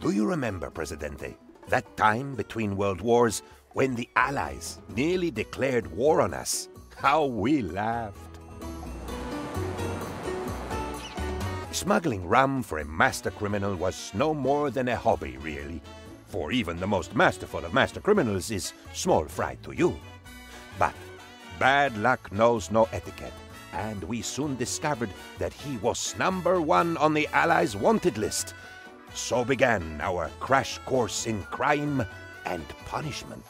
Do you remember, Presidente, that time between world wars when the Allies nearly declared war on us? How we laughed. Smuggling rum for a master criminal was no more than a hobby, really. For even the most masterful of master criminals is small fry to you. But bad luck knows no etiquette, and we soon discovered that he was #1 on the Allies' wanted list. So began our crash course in crime and punishment.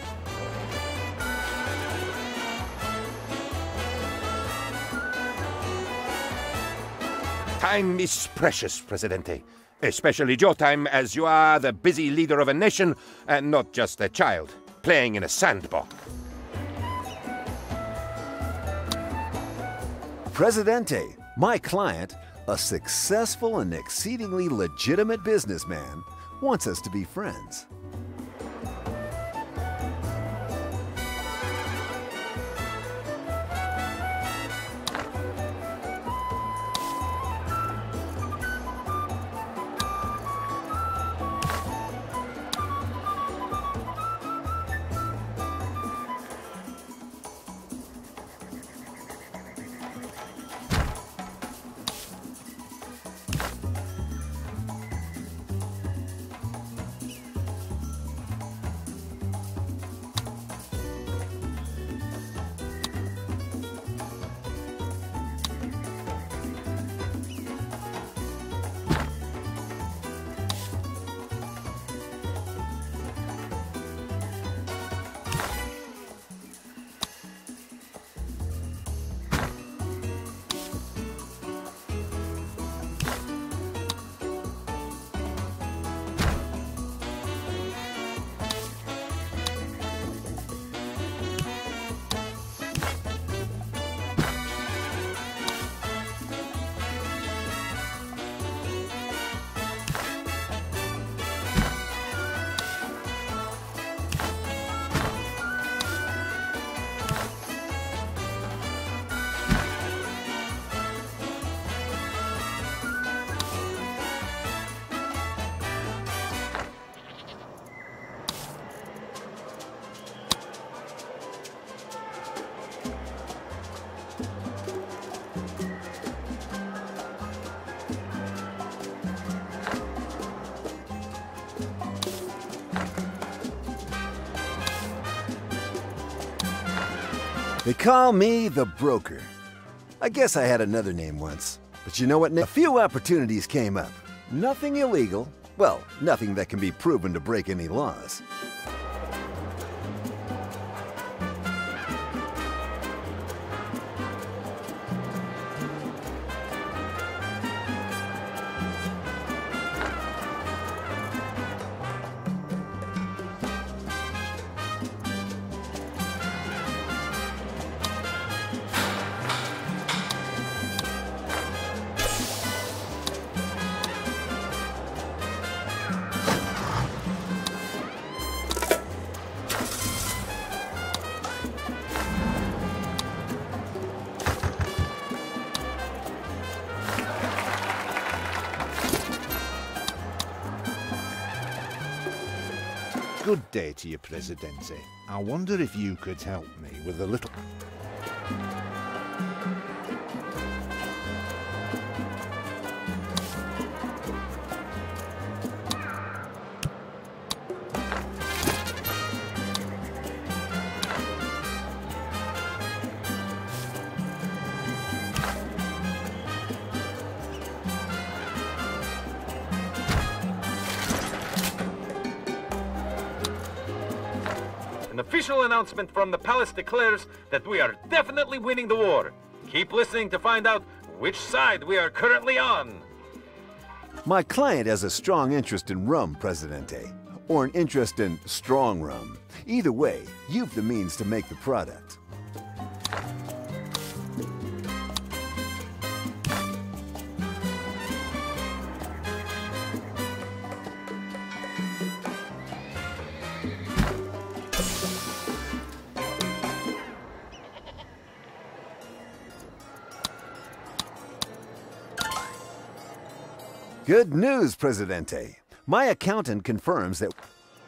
Time is precious, Presidente. Especially your time, as you are the busy leader of a nation and not just a child playing in a sandbox. Presidente, my client, a successful and exceedingly legitimate businessman, wants us to be friends. They call me the broker. I guess I had another name once. But you know what? A few opportunities came up. Nothing illegal. Well, nothing that can be proven to break any laws. Good day to you, Presidente. I wonder if you could help me with a little... An official announcement from the palace declares that we are definitely winning the war. Keep listening to find out which side we are currently on. My client has a strong interest in rum, Presidente, or an interest in strong rum. Either way, you've the means to make the product. Good news, Presidente. My accountant confirms that...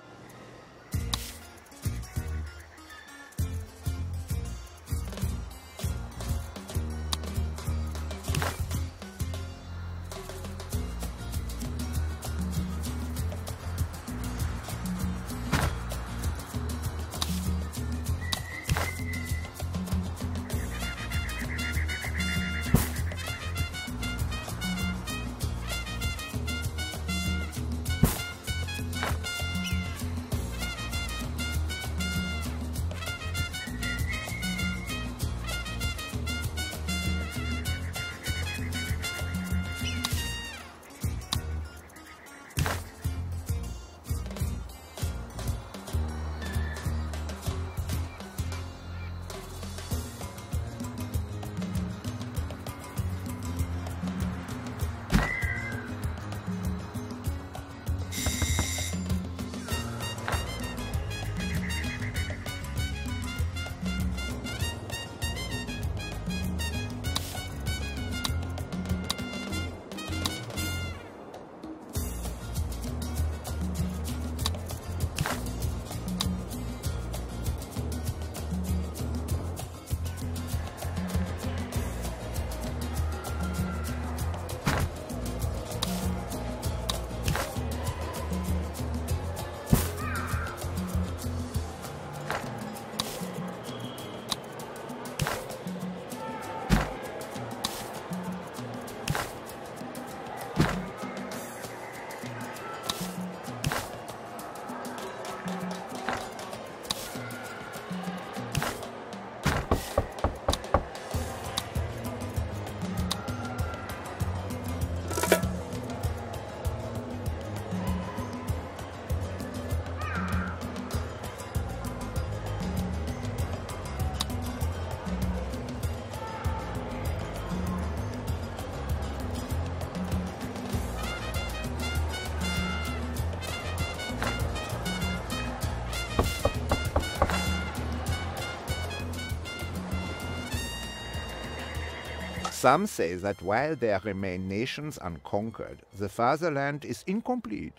Some say that while there remain nations unconquered, the fatherland is incomplete.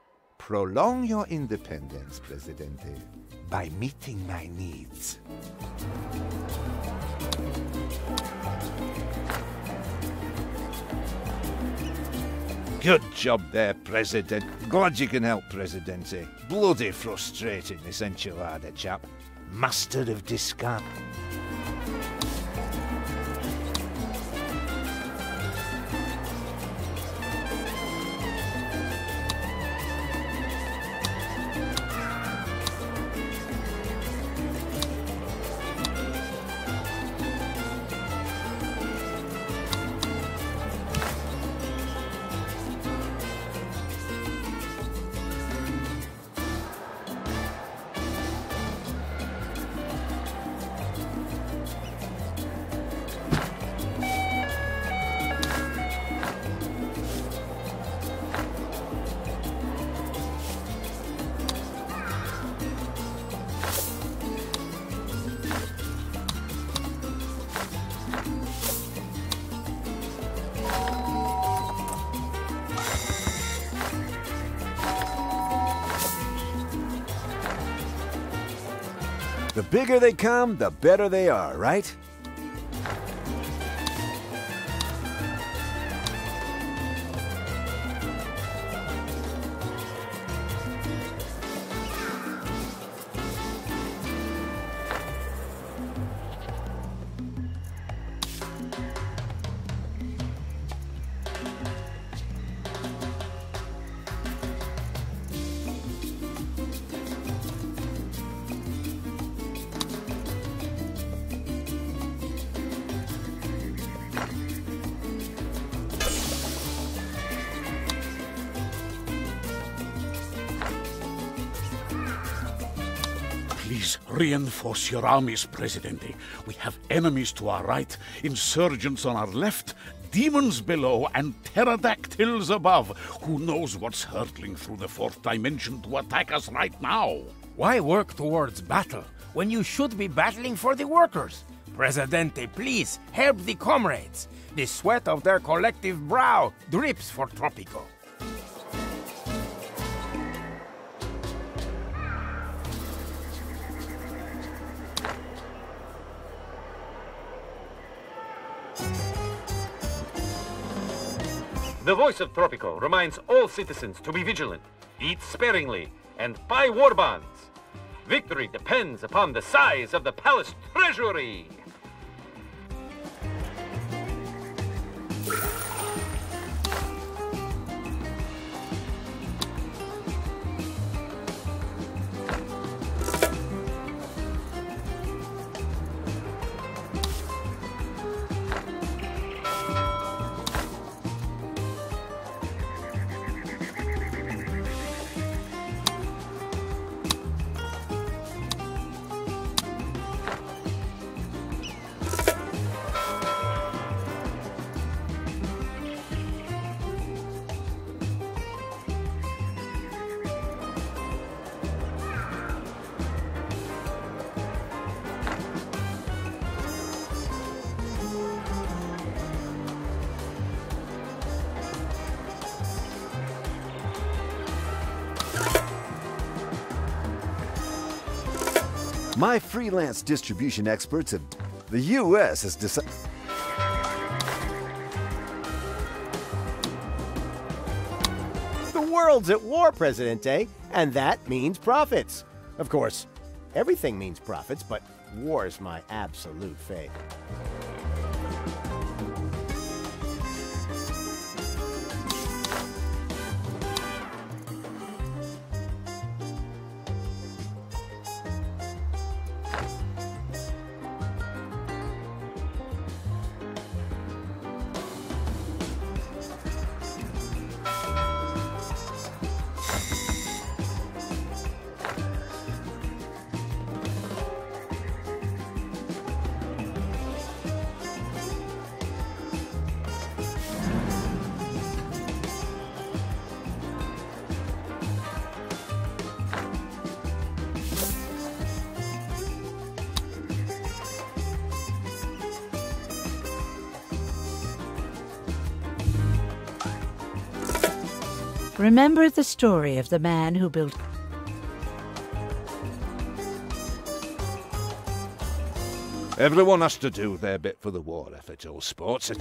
Prolong your independence, Presidente, by meeting my needs. Good job there, President. Glad you can help, Presidente. Bloody frustrating, this enchilada chap. Master of discard. The bigger they come, the better they are, right? Please reinforce your armies, Presidente. We have enemies to our right, insurgents on our left, demons below, and pterodactyls above. Who knows what's hurtling through the fourth dimension to attack us right now? Why work towards battle when you should be battling for the workers? Presidente, please help the comrades. The sweat of their collective brow drips for Tropico. The voice of Tropico reminds all citizens to be vigilant, eat sparingly, and buy war bonds. Victory depends upon the size of the palace treasury. My freelance distribution experts have... The U.S. has decided... The world's at war, Presidente, and that means profits. Of course, everything means profits, but war's my absolute favorite. Remember the story of the man who built... Everyone has to do their bit for the war effort, all sports.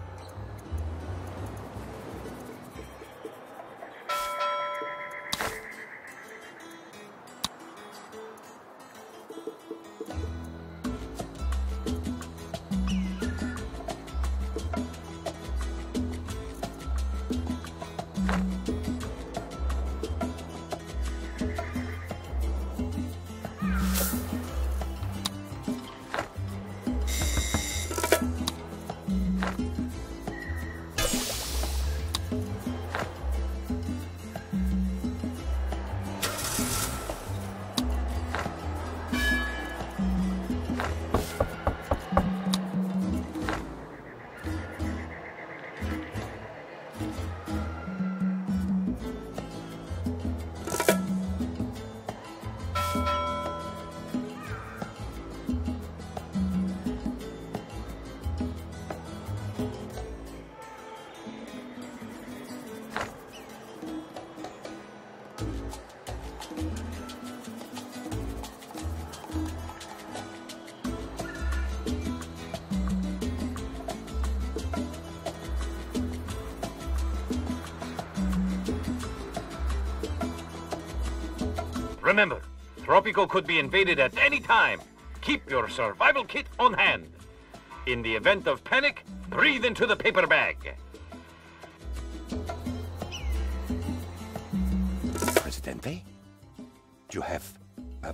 Remember, Tropico could be invaded at any time. Keep your survival kit on hand. In the event of panic, breathe into the paper bag. Presidente? You have a...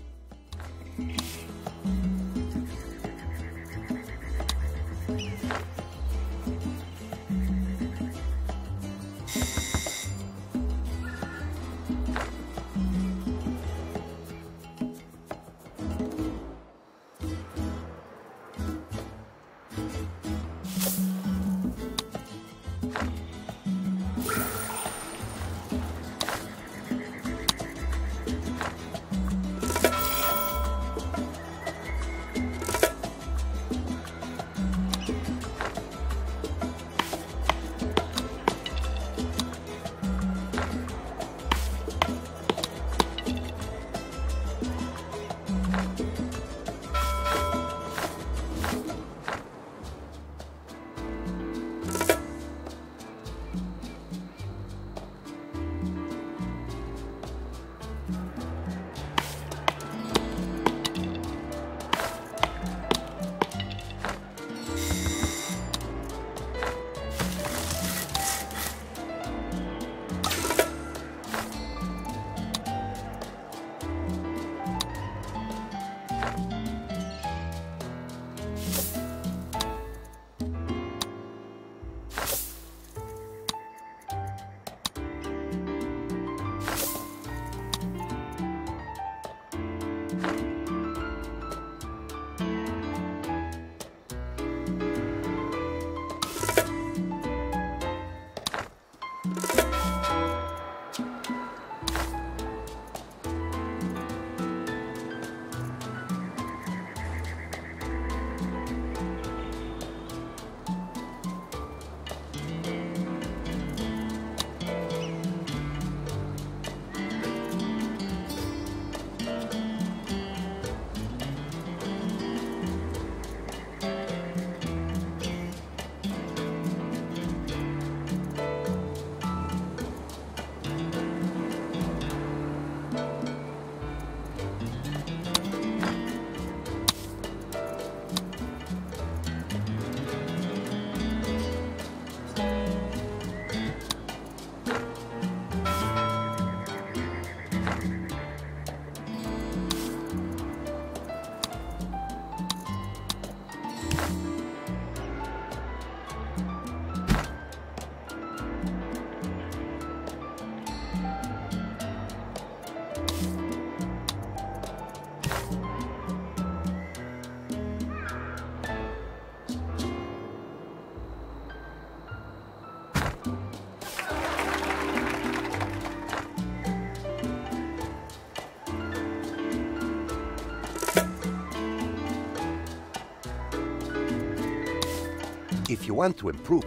if you want to improve.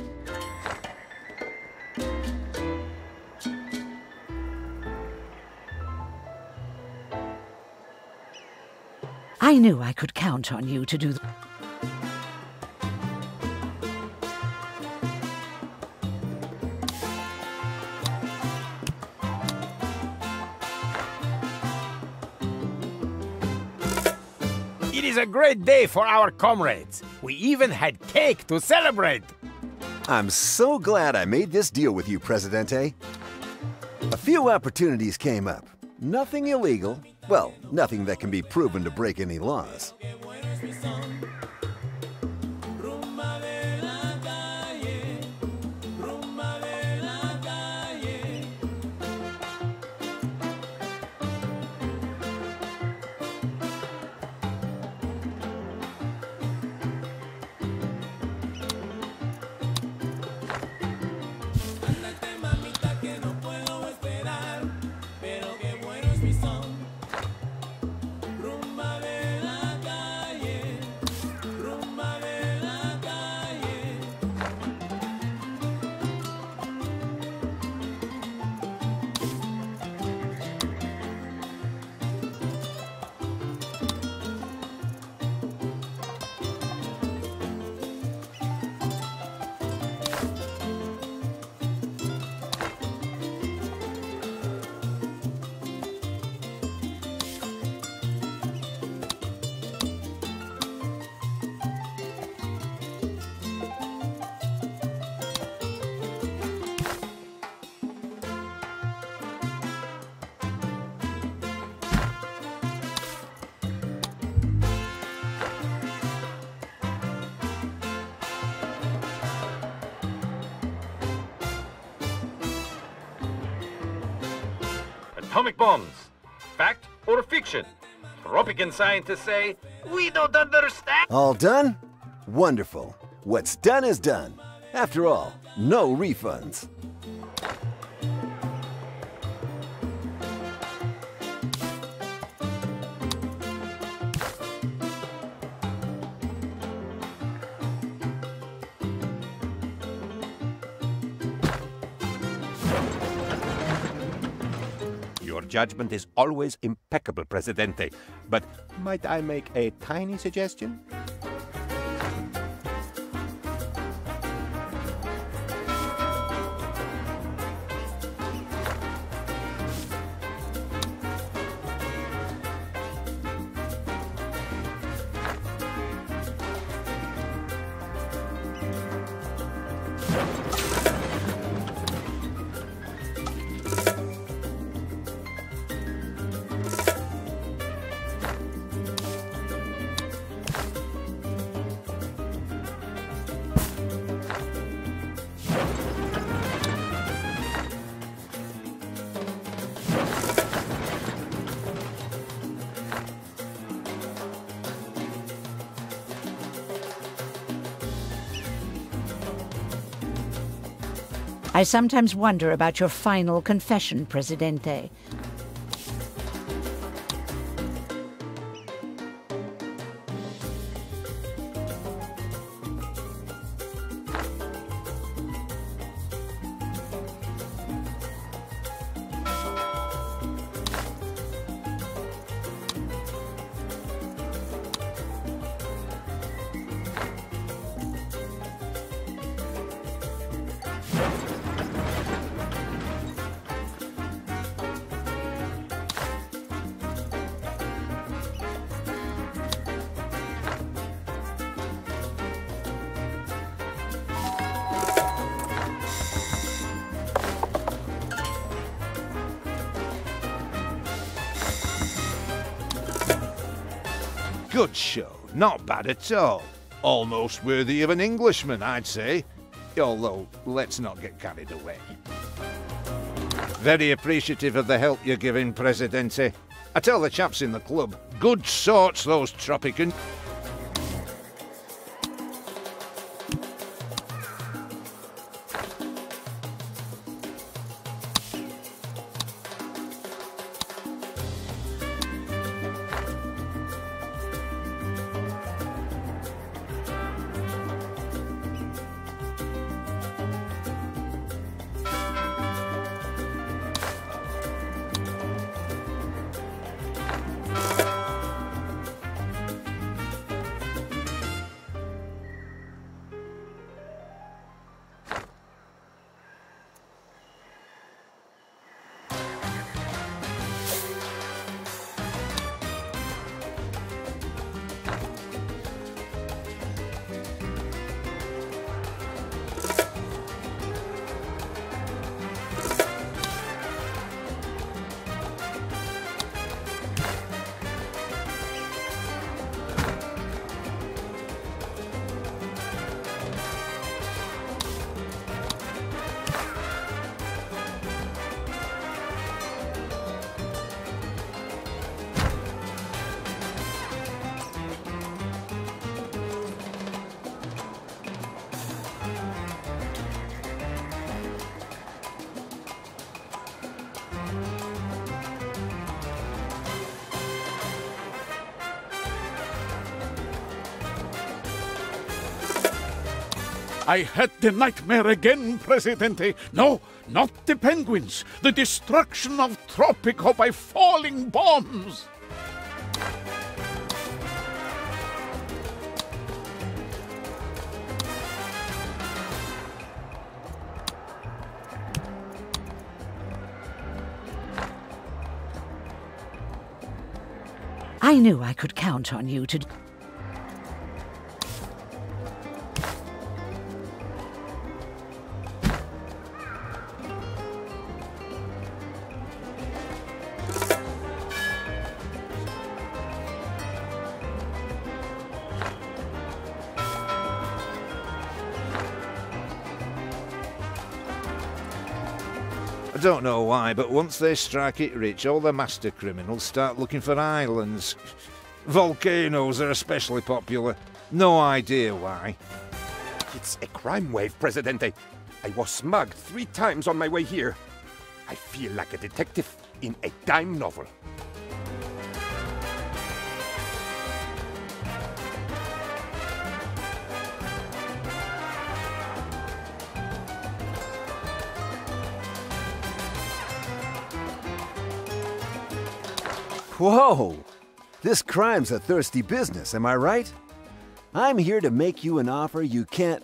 I knew I could count on you to do the... It is a great day for our comrades. We even had cake to celebrate. I'm so glad I made this deal with you, Presidente. A few opportunities came up. Nothing illegal. Well, nothing that can be proven to break any laws. Atomic bombs. Fact or fiction? Tropican scientists say, we don't understand. All done? Wonderful. What's done is done. After all, no refunds. Your judgment is always impeccable, Presidente. But might I make a tiny suggestion? I sometimes wonder about your final confession, Presidente. Good show, not bad at all. Almost worthy of an Englishman, I'd say. Although, let's not get carried away. Very appreciative of the help you're giving, Presidente. I tell the chaps in the club, good sorts, those Tropican. I had the nightmare again, Presidente. No, not the penguins. The destruction of Tropico by falling bombs. I knew I could count on you to... I don't know why, but once they strike it rich, all the master criminals start looking for islands. Volcanoes are especially popular. No idea why. It's a crime wave, Presidente. I was smugged 3 times on my way here. I feel like a detective in a dime novel. Whoa! This crime's a thirsty business, am I right? I'm here to make you an offer you can't...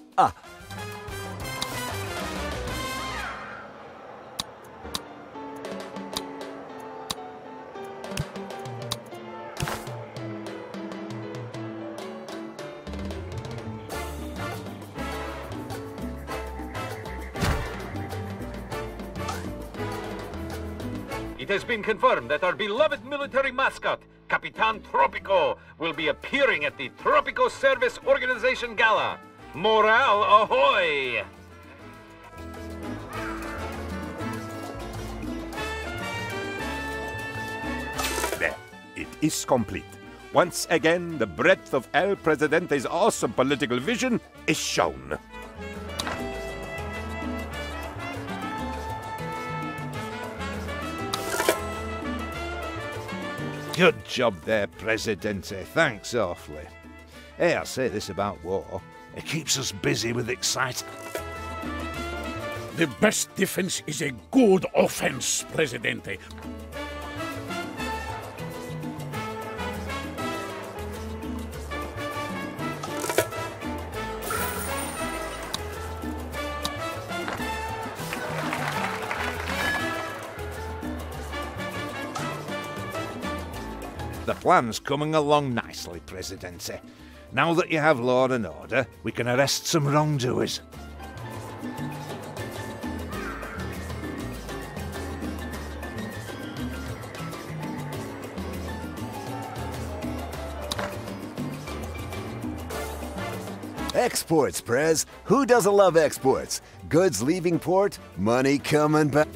It has been confirmed that our beloved military mascot, Capitan Tropico, will be appearing at the Tropico Service Organization Gala. Morale ahoy! There, it is complete. Once again, the breadth of El Presidente's awesome political vision is shown. Good job there, Presidente. Thanks awfully. Hey, I'll say this about war. It keeps us busy with excitement. The best defense is a good offense, Presidente. The plan's coming along nicely, Presidente. Now that you have law and order, we can arrest some wrongdoers. Exports, Prez. Who doesn't love exports? Goods leaving port, money coming back.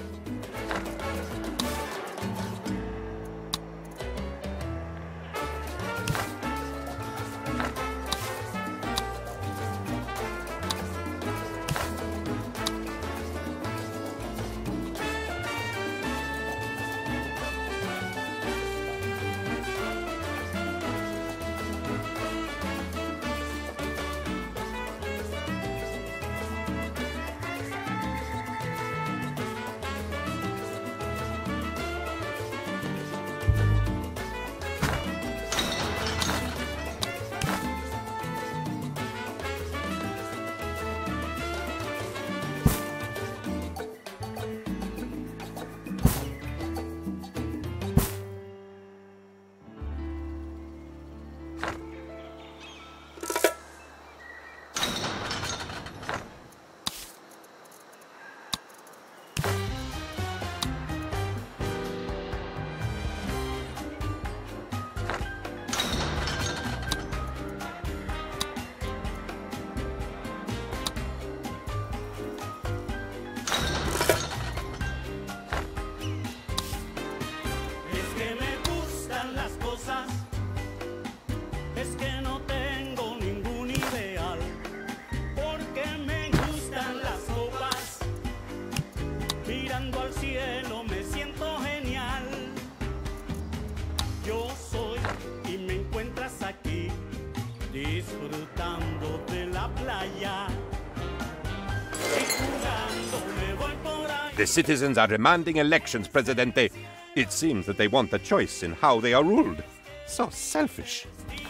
The citizens are demanding elections, Presidente. It seems that they want a choice in how they are ruled. So selfish.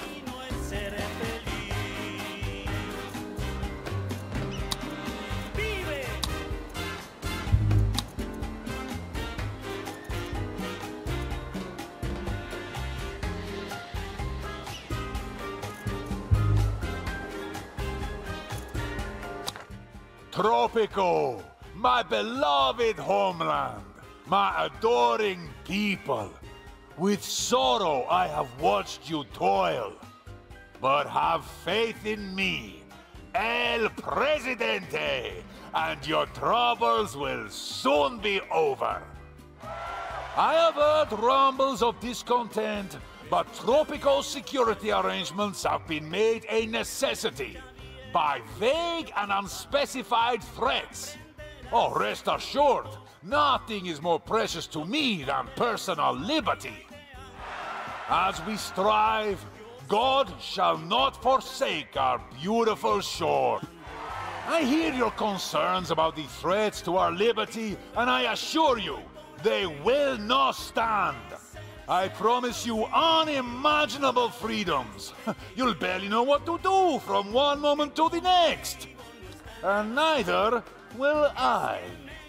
Tropico, my beloved homeland, my adoring people. With sorrow I have watched you toil, but have faith in me, El Presidente, and your troubles will soon be over. I have heard rumbles of discontent, but Tropico's security arrangements have been made a necessity by vague and unspecified threats. Oh, rest assured, nothing is more precious to me than personal liberty. As we strive, God shall not forsake our beautiful shore. I hear your concerns about the threats to our liberty, and I assure you, they will not stand. I promise you unimaginable freedoms. You'll barely know what to do from one moment to the next. And neither will I.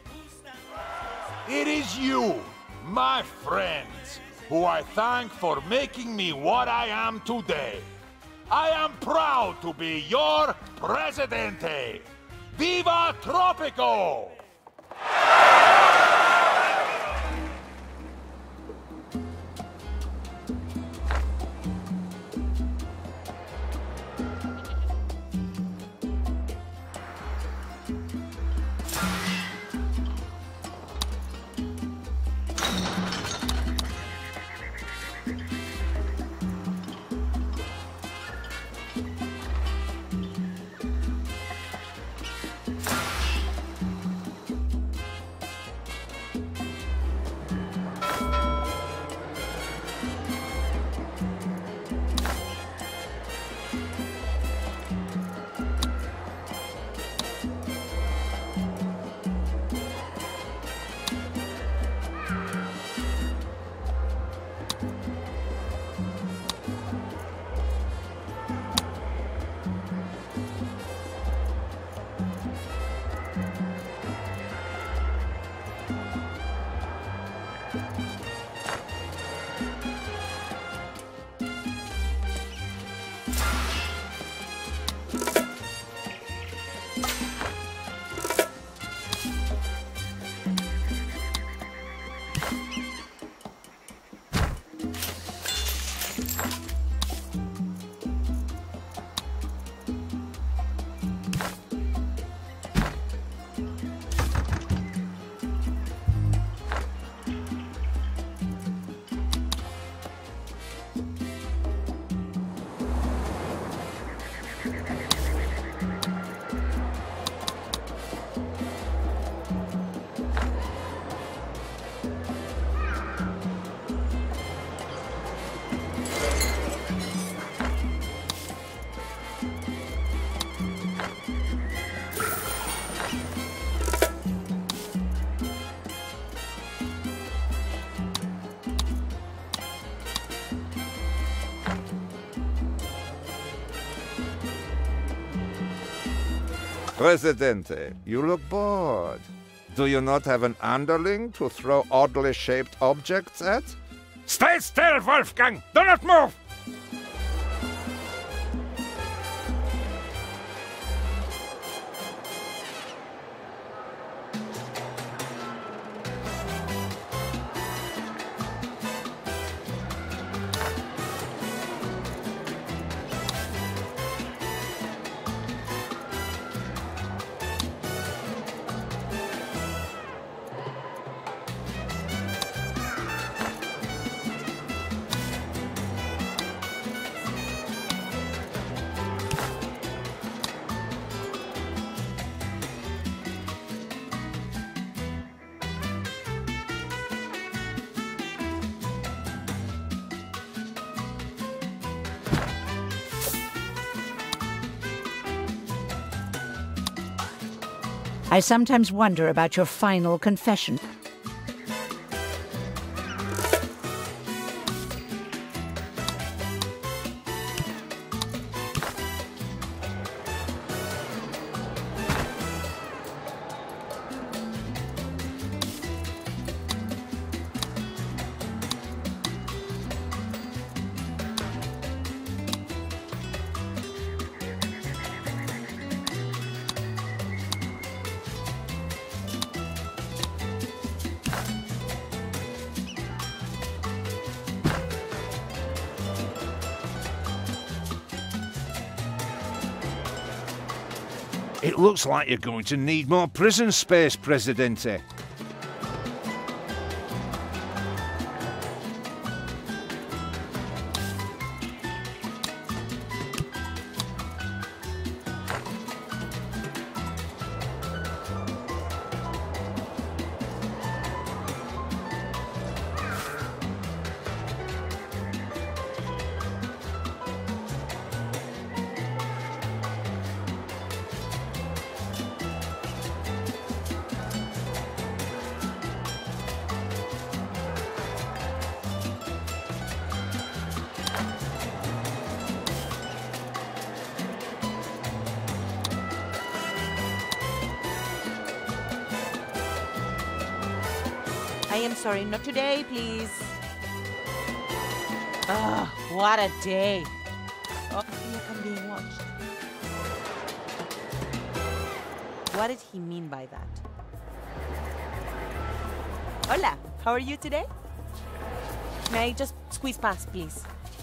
It is you, my friends, who I thank for making me what I am today. I am proud to be your Presidente. Viva Tropico! Presidente, you look bored. Do you not have an underling to throw oddly shaped objects at? Stay still, Wolfgang! Do not move! I sometimes wonder about your final confession. It looks like you're going to need more prison space, Presidente. I am sorry, not today, please. Ugh, what a day. Oh, I feel like I'm being watched. What did he mean by that? Hola, how are you today? May I just squeeze past, please?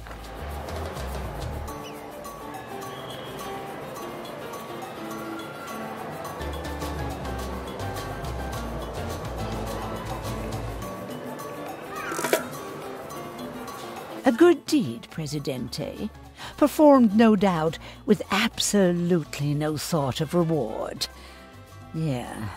A good deed, Presidente, performed no doubt with absolutely no thought of reward. Yeah.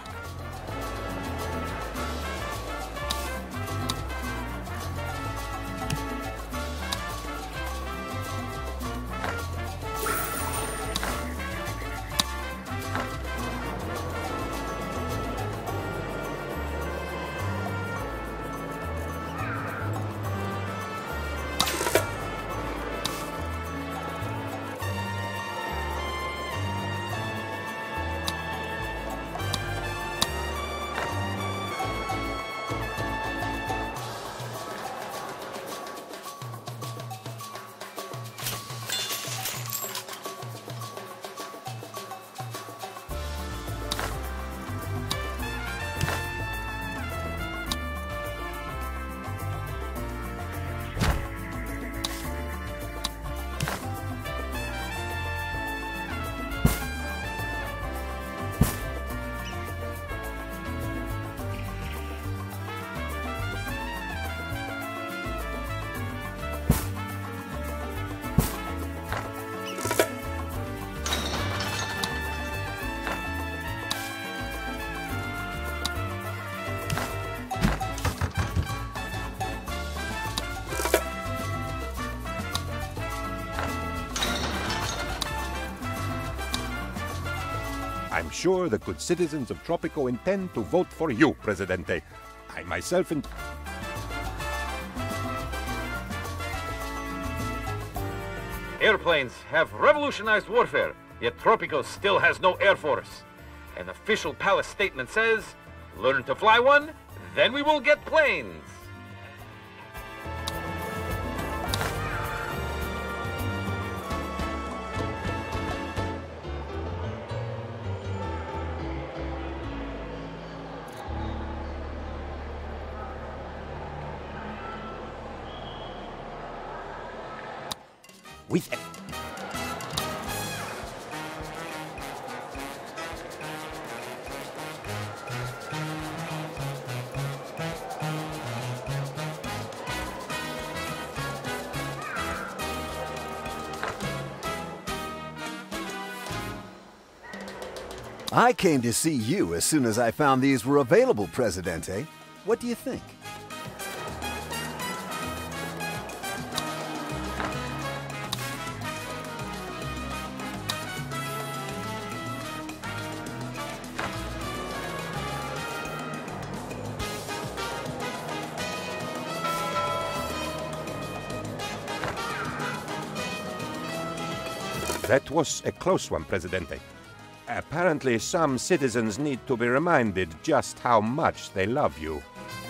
I'm sure the good citizens of Tropico intend to vote for you, Presidente. I myself Airplanes have revolutionized warfare, yet Tropico still has no air force. An official palace statement says, learn to fly one, then we will get planes. with I came to see you as soon as I found these were available, Presidente. What do you think? That was a close one, Presidente. Apparently, some citizens need to be reminded just how much they love you.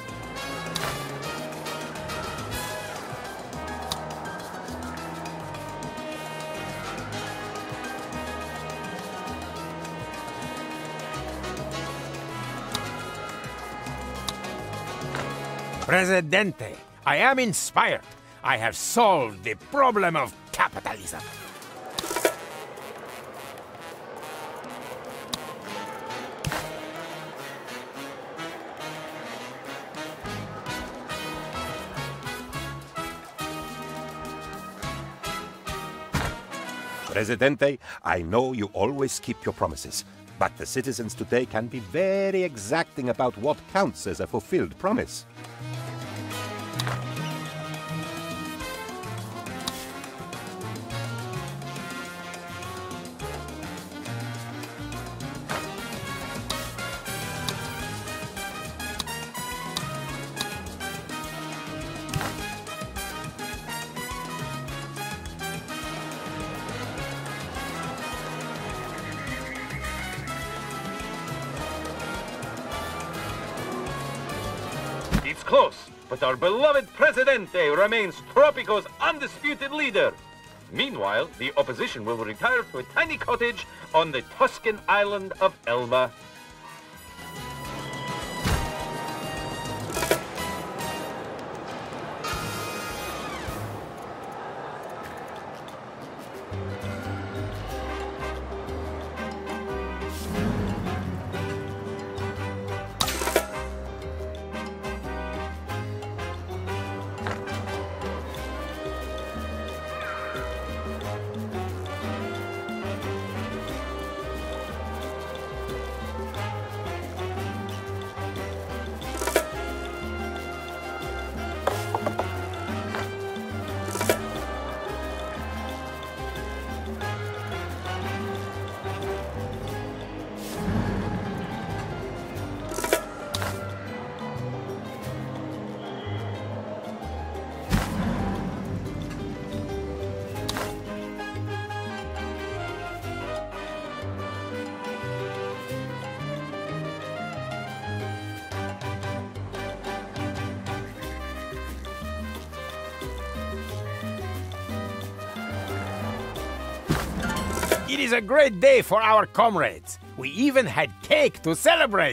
Presidente, I am inspired. I have solved the problem of capitalism. Presidente, I know you always keep your promises, but the citizens today can be very exacting about what counts as a fulfilled promise. It's close, but our beloved Presidente remains Tropico's undisputed leader. Meanwhile, the opposition will retire to a tiny cottage on the Tuscan island of Elba. It is a great day for our comrades. We even had cake to celebrate.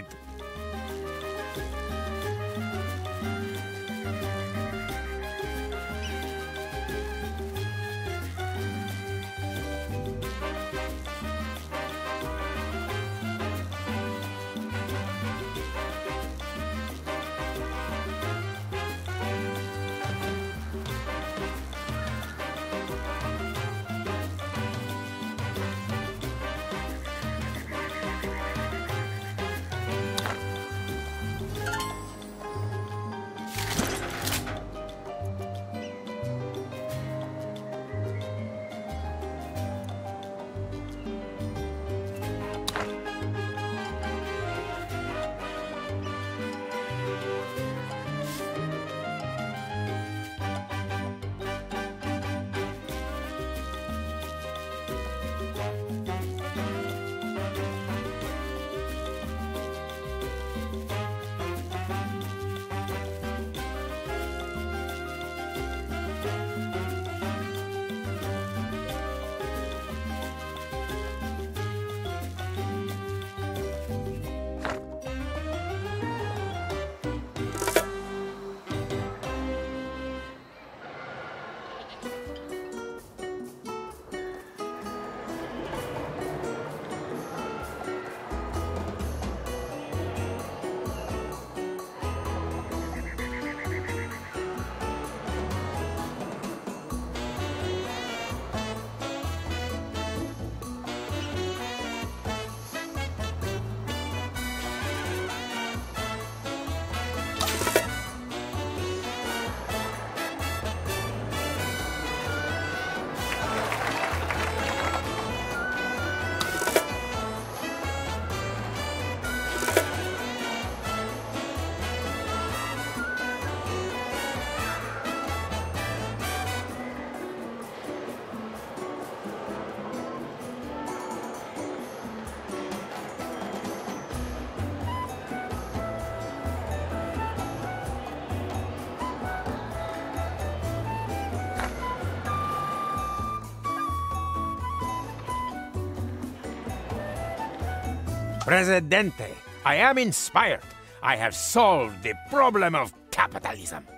Presidente, I am inspired. I have solved the problem of capitalism.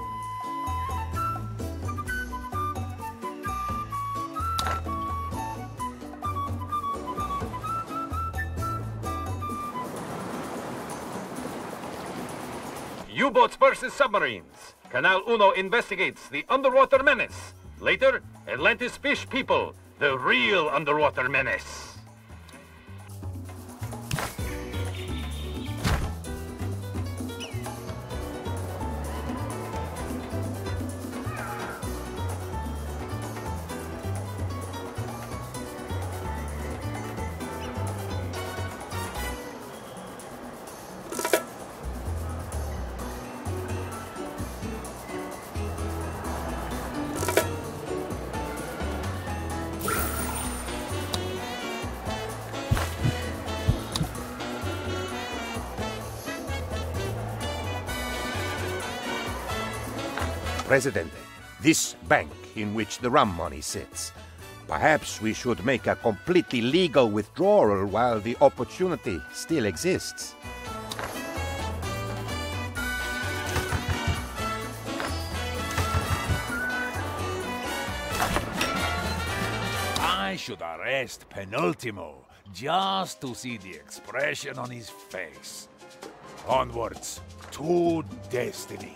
U-boats versus submarines. Canal Uno investigates the underwater menace. Later, Atlantis fish people, the real underwater menace. Presidente, this bank in which the rum money sits. Perhaps we should make a completely legal withdrawal while the opportunity still exists. I should arrest Penultimo just to see the expression on his face. Onwards to destiny.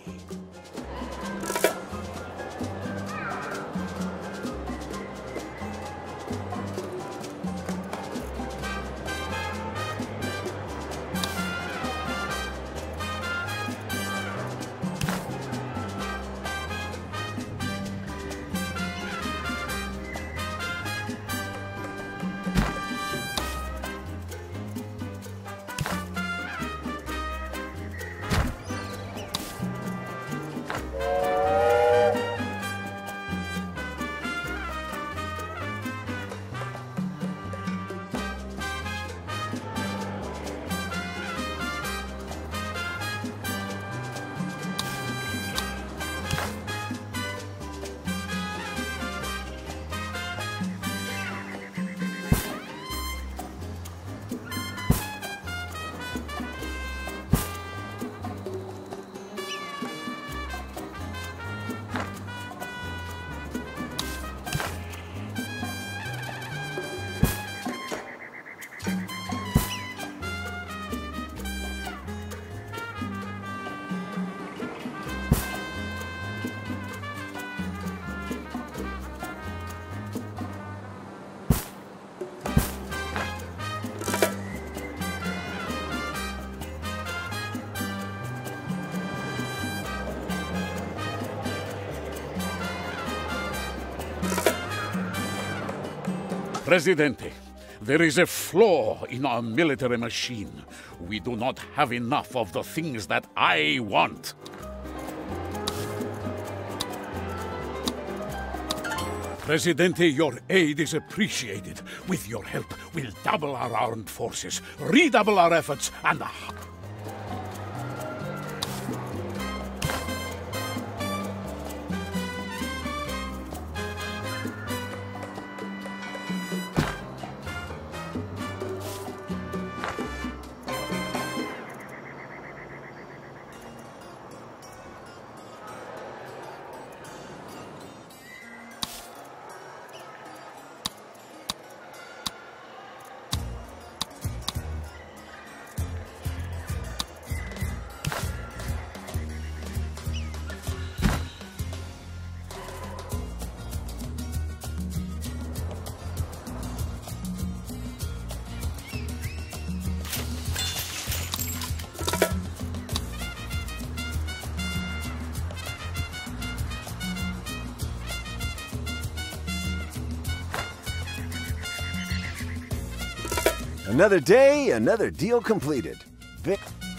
Presidente, there is a flaw in our military machine. We do not have enough of the things that I want. Presidente, your aid is appreciated. With your help, we'll double our armed forces, redouble our efforts, and... Another day, another deal completed. Vic.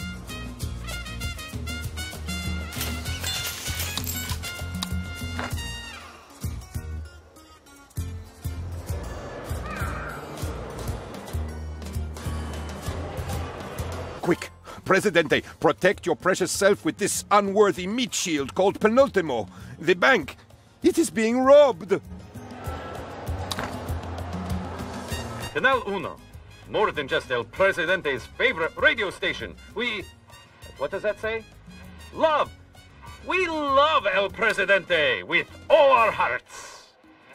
Quick! Presidente, protect your precious self with this unworthy meat shield called Penultimo. The bank, it is being robbed! Canal Uno. more than just El Presidente's favorite radio station. We... what does that say? Love! We love El Presidente with all our hearts!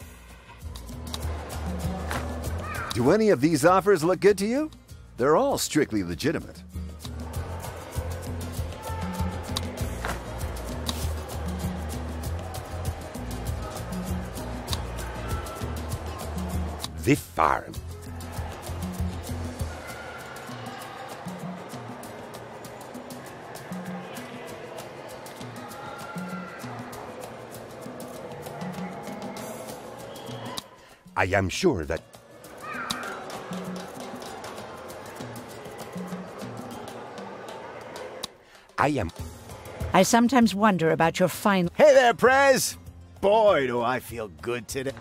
Do any of these offers look good to you? They're all strictly legitimate. The farm. I am sure that I sometimes wonder about your final... Hey there, Prez! Boy, do I feel good today.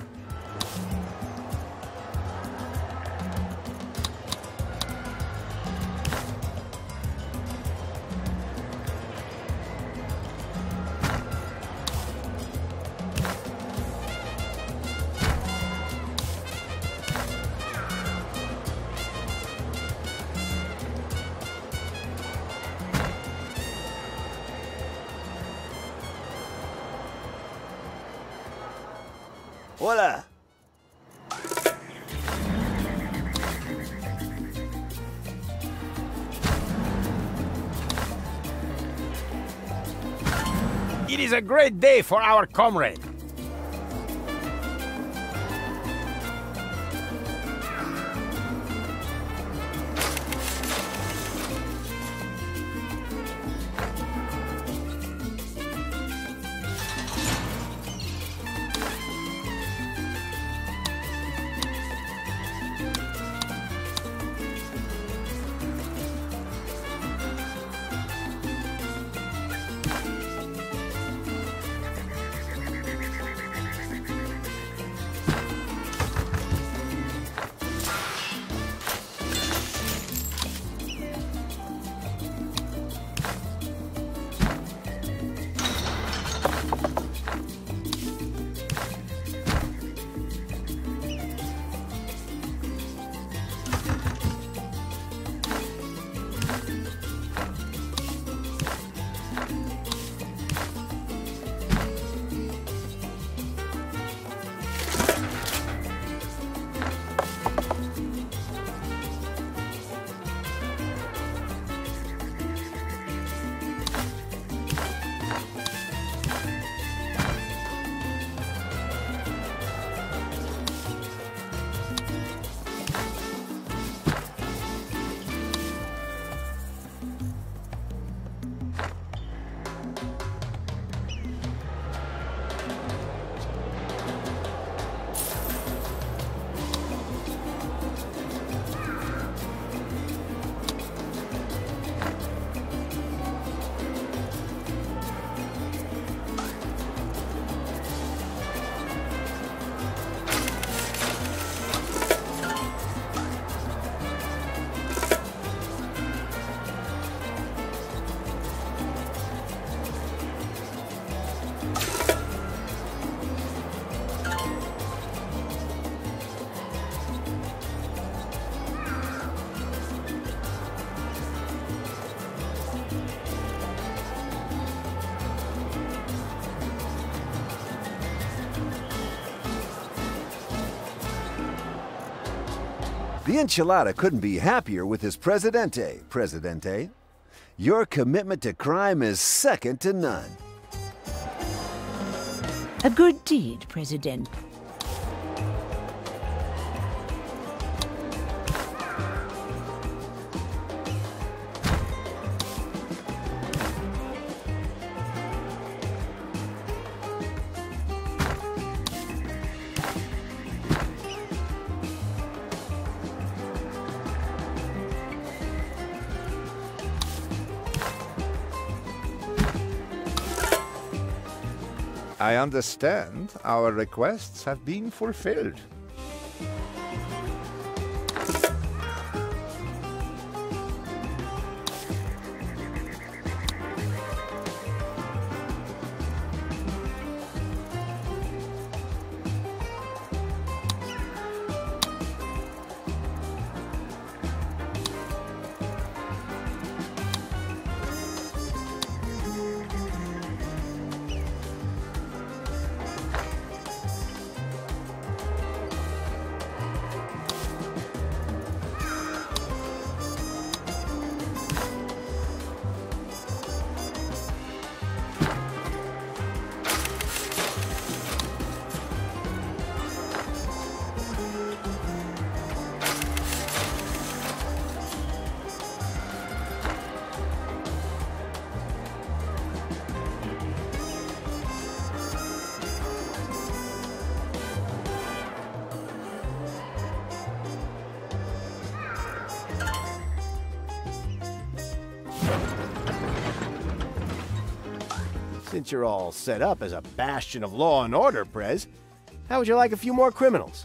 Hola! It is a great day for our comrade. The enchilada couldn't be happier with his Presidente, Presidente. Your commitment to crime is second to none. A good deed, President. I understand our requests have been fulfilled. Since you're all set up as a bastion of law and order, Prez, how would you like a few more criminals?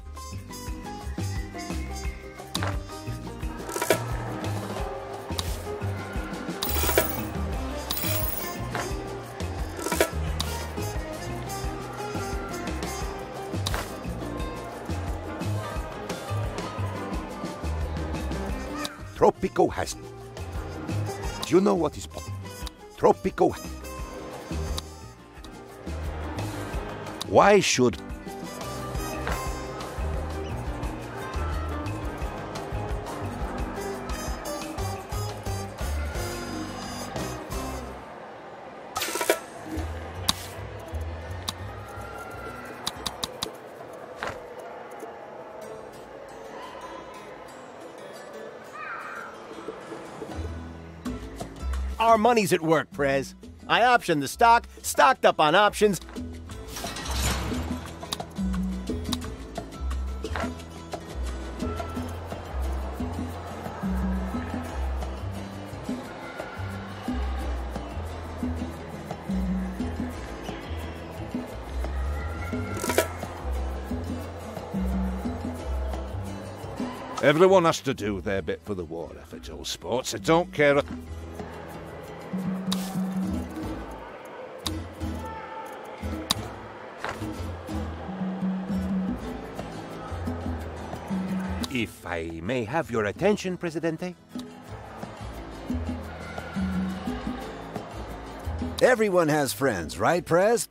Tropico has... Do you know what is... Tropico... Why should... Our money's at work, Prez. I optioned the stock, stocked up on options. Everyone has to do their bit for the war effort, all sports. I don't care. If I may have your attention, Presidente? Everyone has friends, right, Prez?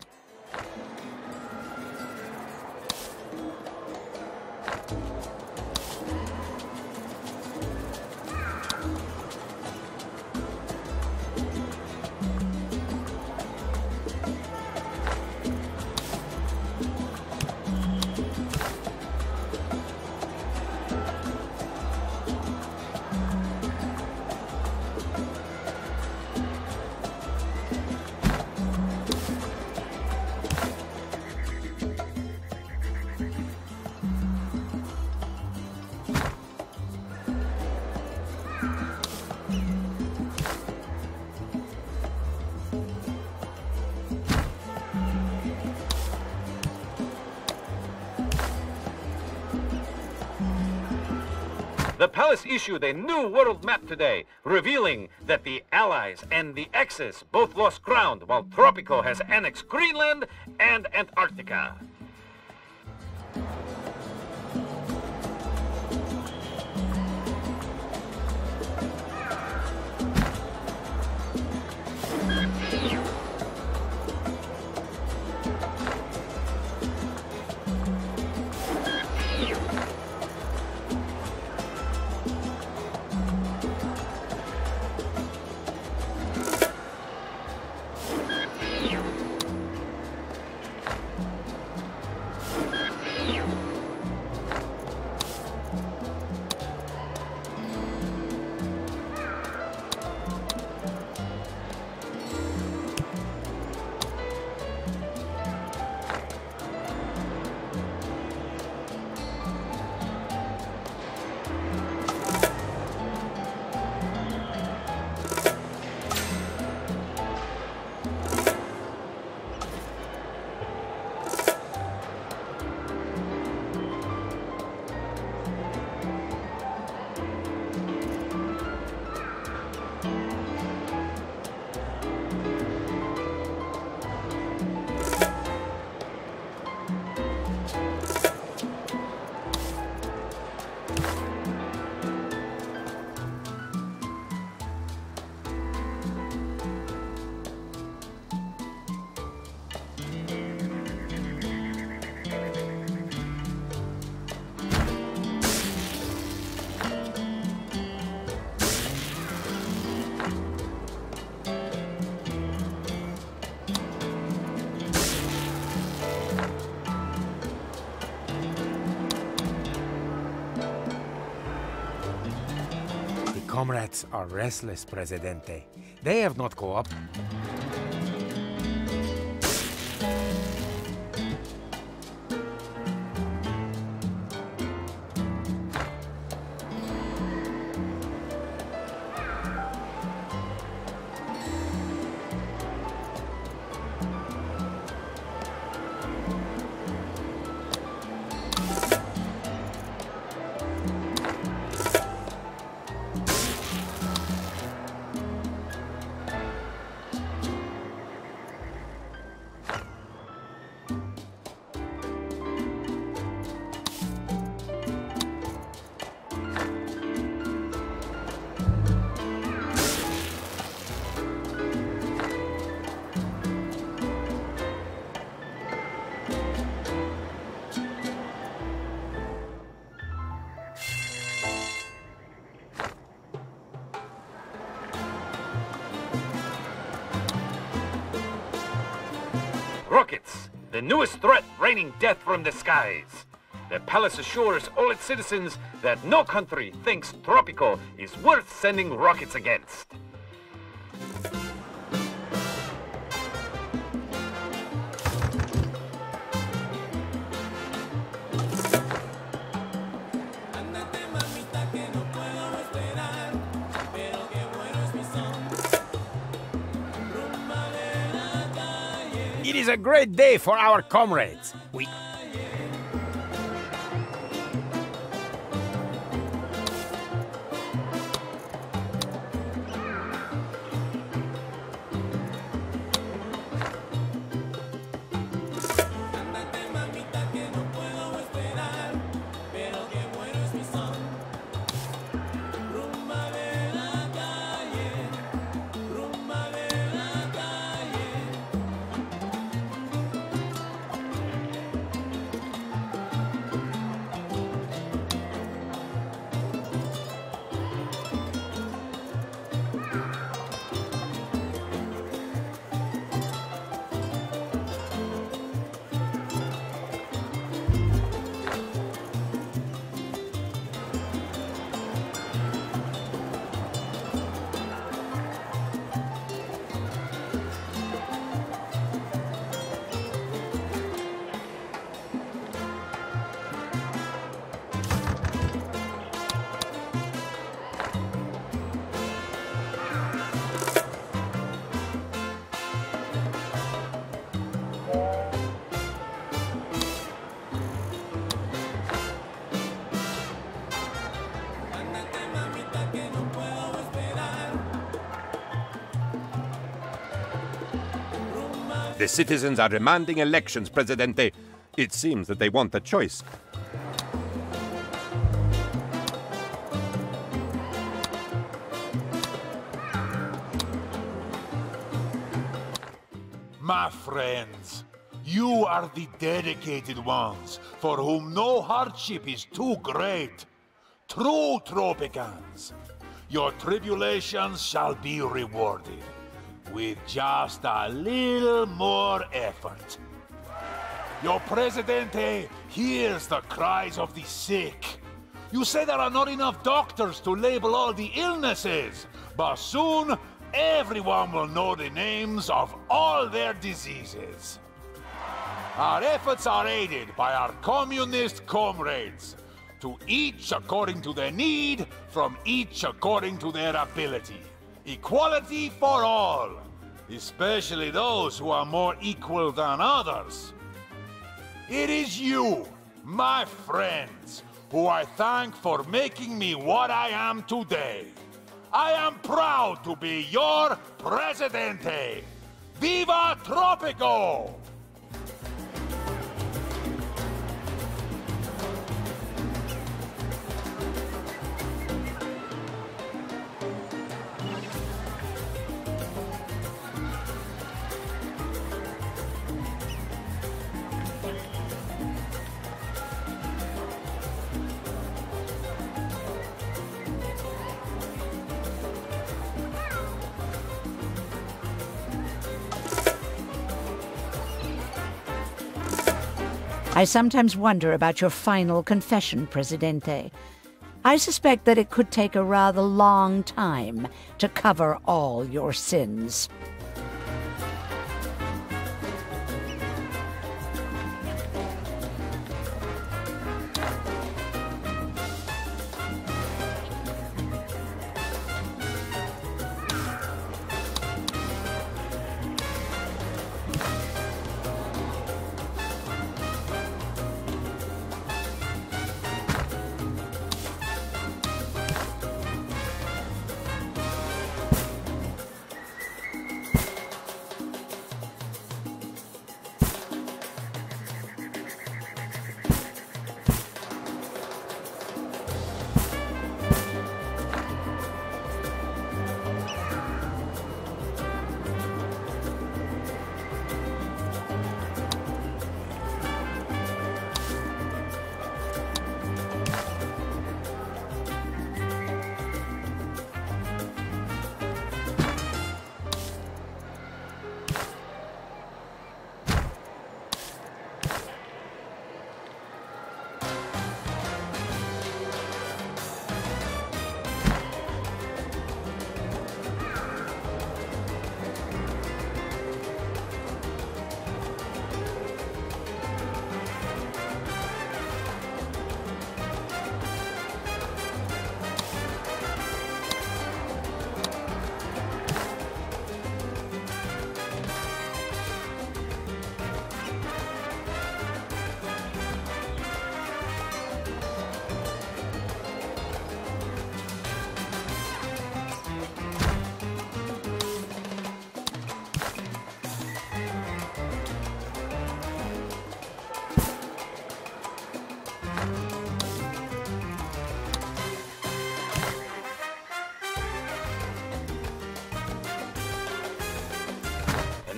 The palace issued a new world map today, revealing that the Allies and the Axis both lost ground, while Tropico has annexed Greenland and Antarctica. Comrades are restless, Presidente. They have not cooperated. rockets, the newest threat raining death from the skies. The palace assures all its citizens that no country thinks Tropico is worth sending rockets against. It is a great day for our comrades. The citizens are demanding elections, Presidente. It seems that they want a choice. My friends, you are the dedicated ones for whom no hardship is too great. True Tropicans, your tribulations shall be rewarded with just a little more effort. Your Presidente hears the cries of the sick. You say there are not enough doctors to label all the illnesses, but soon everyone will know the names of all their diseases. Our efforts are aided by our communist comrades, to each according to their need, from each according to their ability. Equality for all, especially those who are more equal than others. It is you, my friends, who I thank for making me what I am today. I am proud to be your Presidente. Viva Tropico! I sometimes wonder about your final confession, Presidente. I suspect that it could take a rather long time to cover all your sins.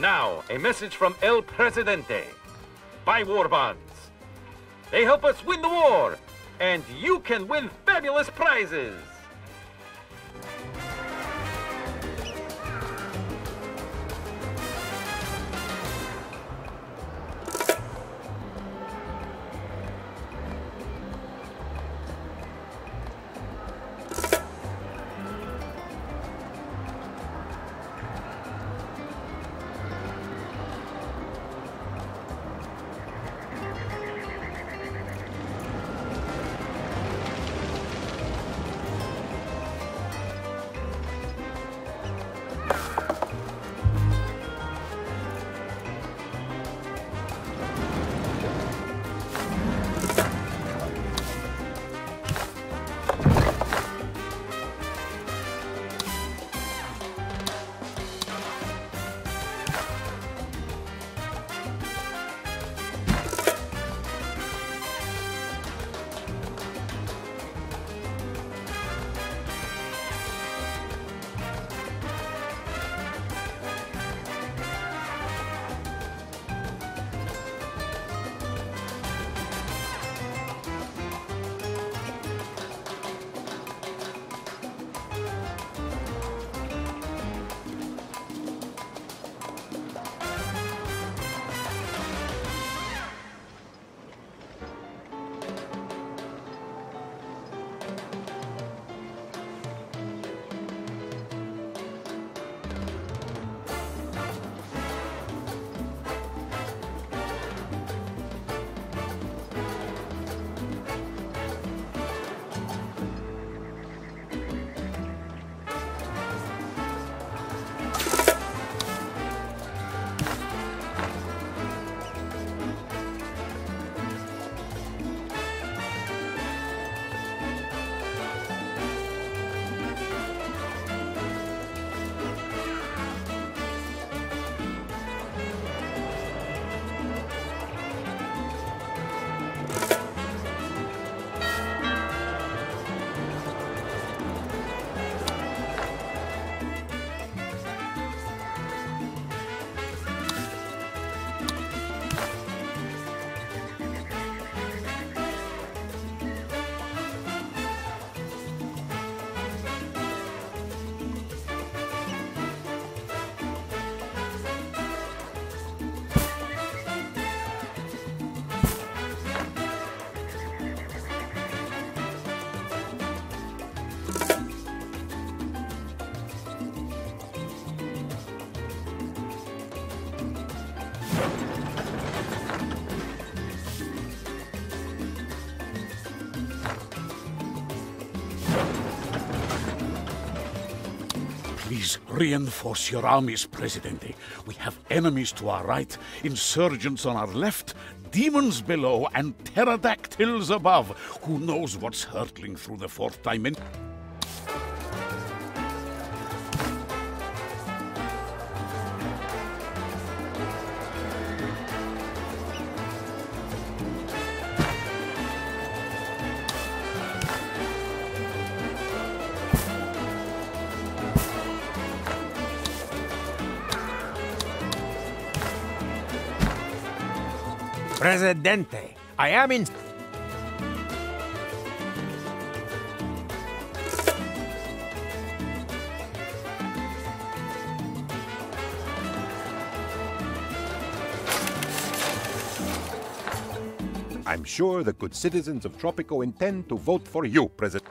Now, a message from El Presidente. Buy war bonds. They help us win the war, and you can win fabulous prizes. Please reinforce your armies, Presidente. We have enemies to our right, insurgents on our left, demons below, and pterodactyls above. Who knows what's hurtling through the fourth dimension? Presidente, I am in... I'm sure the good citizens of Tropico intend to vote for you, President.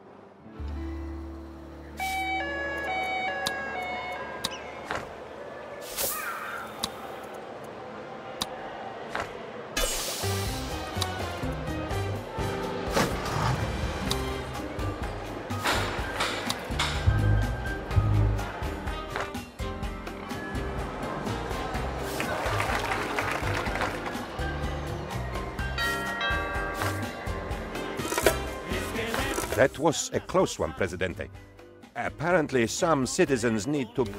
That was a close one, Presidente. Apparently, some citizens need to...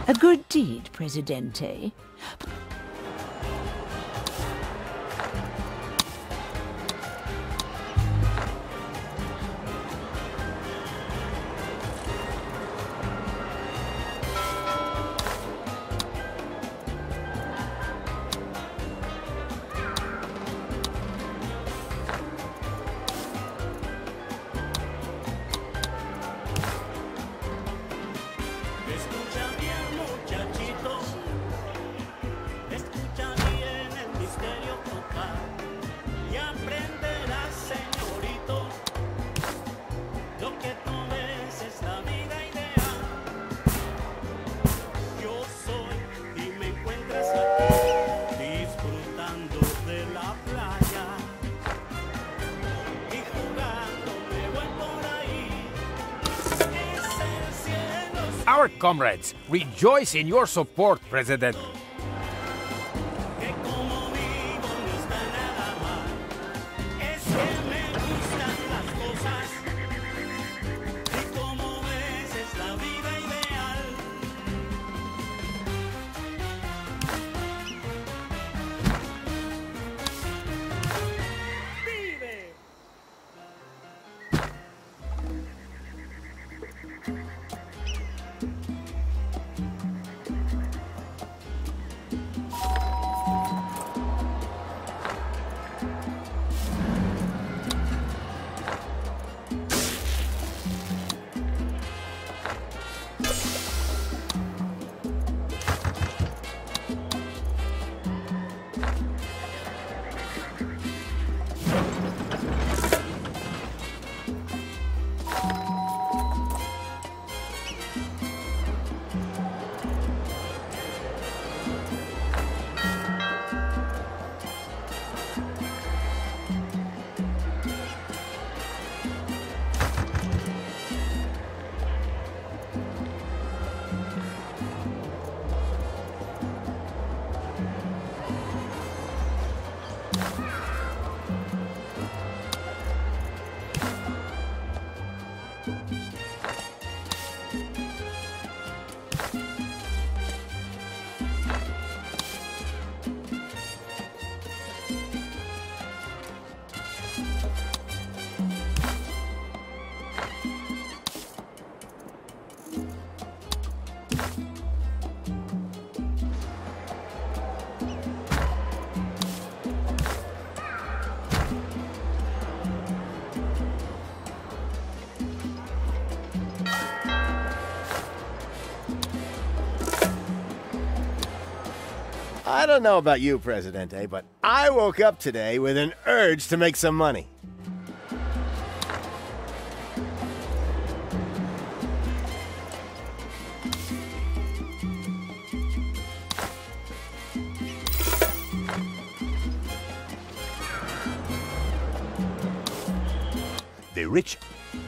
A good deed, Presidente. Our comrades rejoice in your support, President. I don't know about you, Presidente, but I woke up today with an urge to make some money. The rich.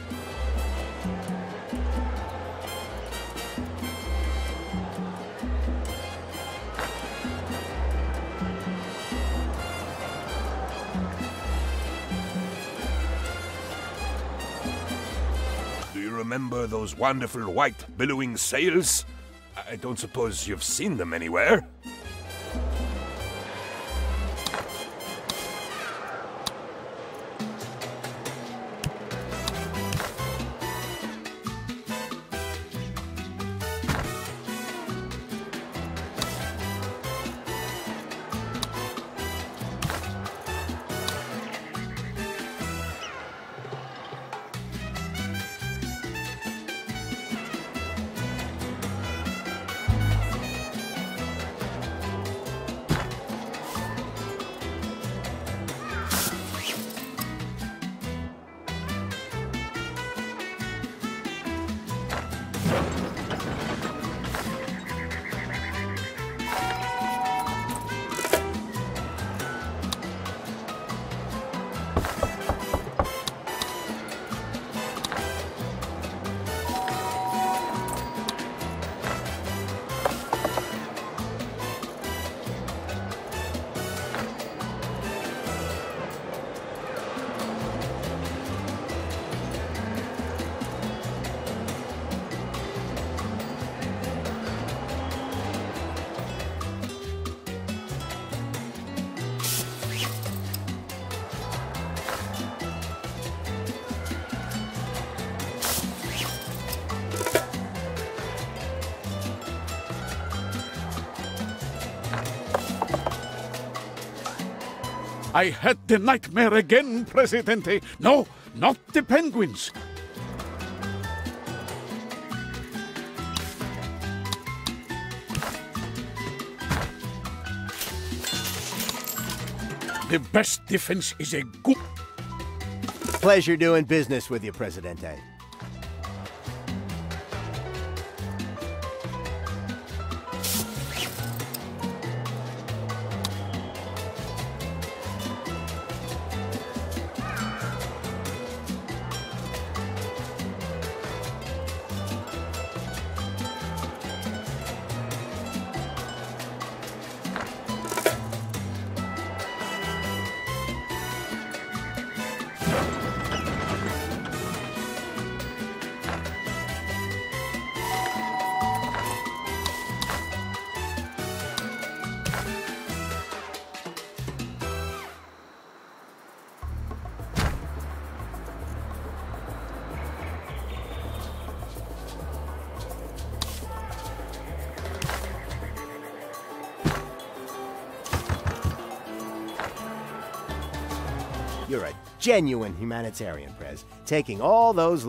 Do you remember those wonderful white billowing sails? I don't suppose you've seen them anywhere? I had the nightmare again, Presidente. No, not the penguins. The best defense is a good... Pleasure doing business with you, Presidente. You're a genuine humanitarian, Prez. Taking all those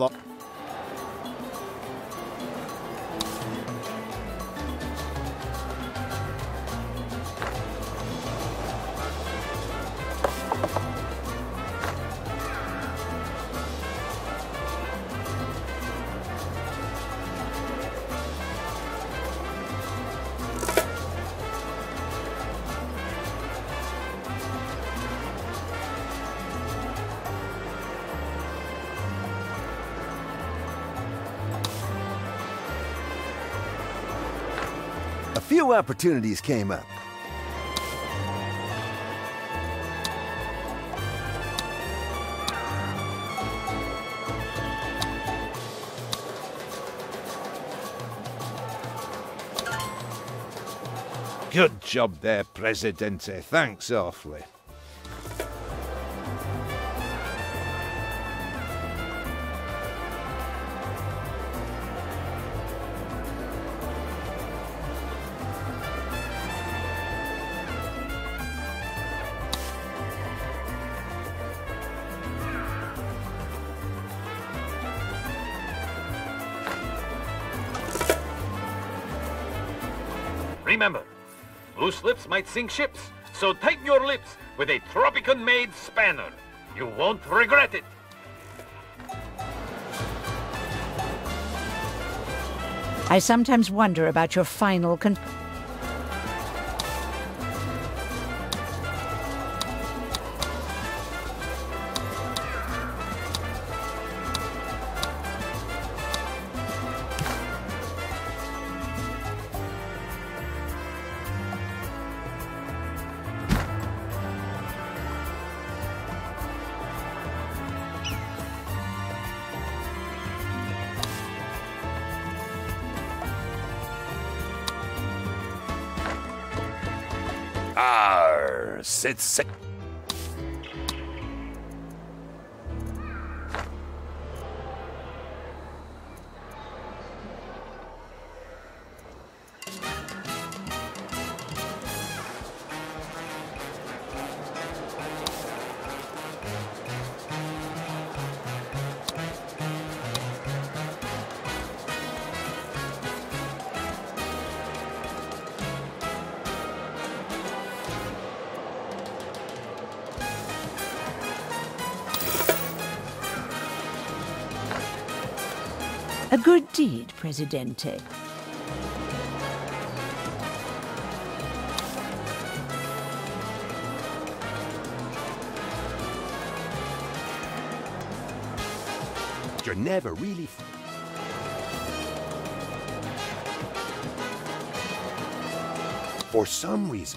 A few opportunities came up. Good job there, Presidente. Thanks awfully. Remember, loose lips might sink ships, so tighten your lips with a Tropican-made spanner. You won't regret it. I sometimes wonder about your final Sit. A good deed, Presidente. You're never really... For some reason.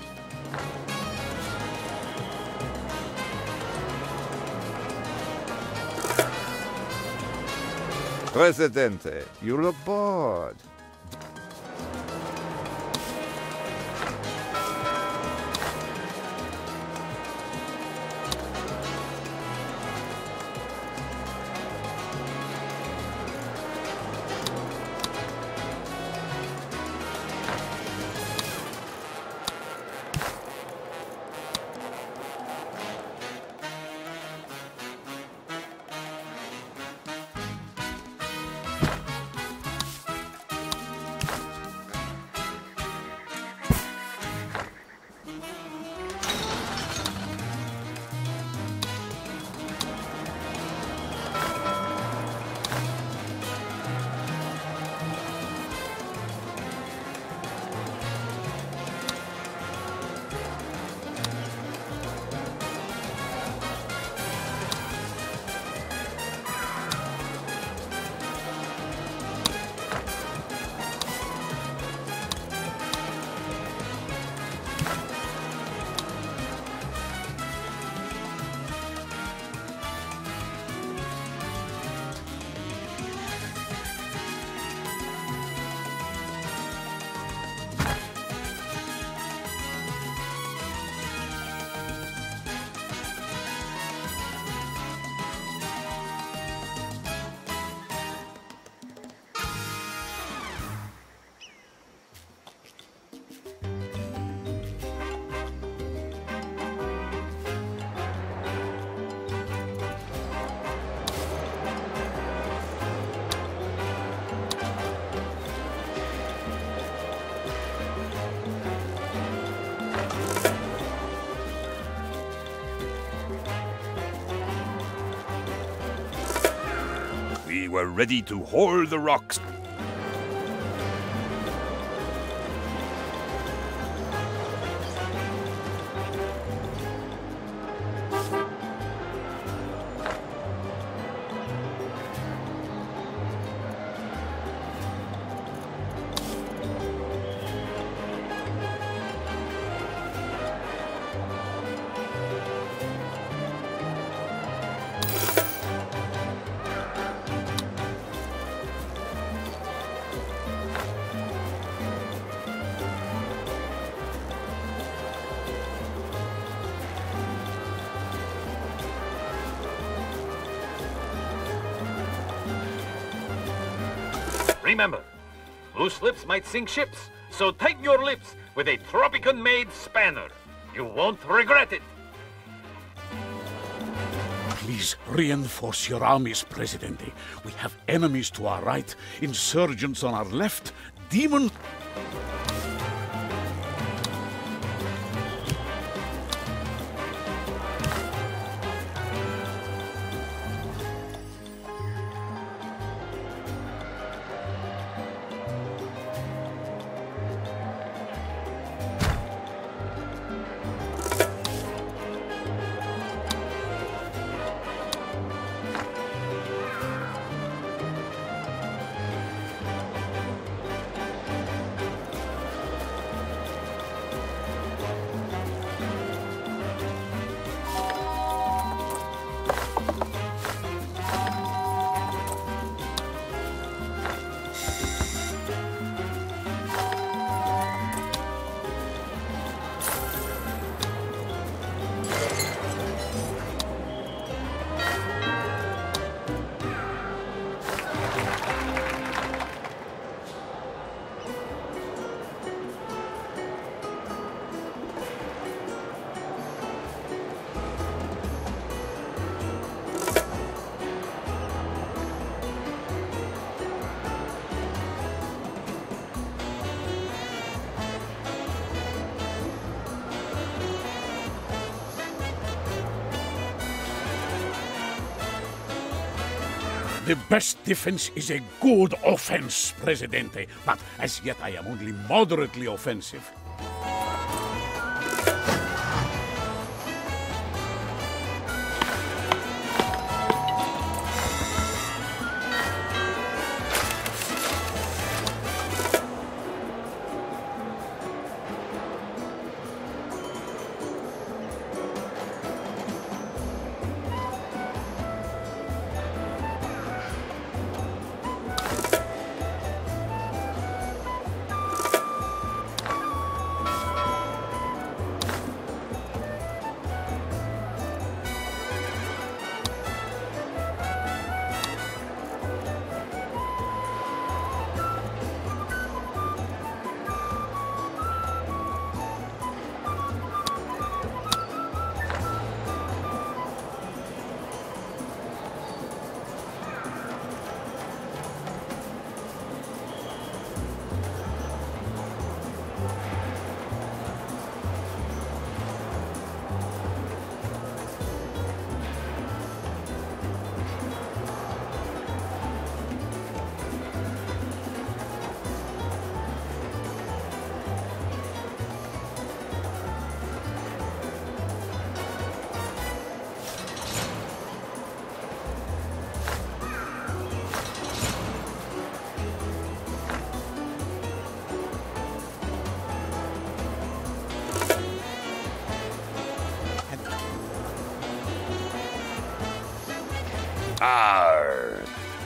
Presidente, you look bored. were ready to haul the rocks. Remember, loose lips might sink ships, so tighten your lips with a Tropican-made spanner. You won't regret it. Please reinforce your armies, Presidente. We have enemies to our right, insurgents on our left, demons... The best defense is a good offense, Presidente. But as yet I am only moderately offensive. Arr!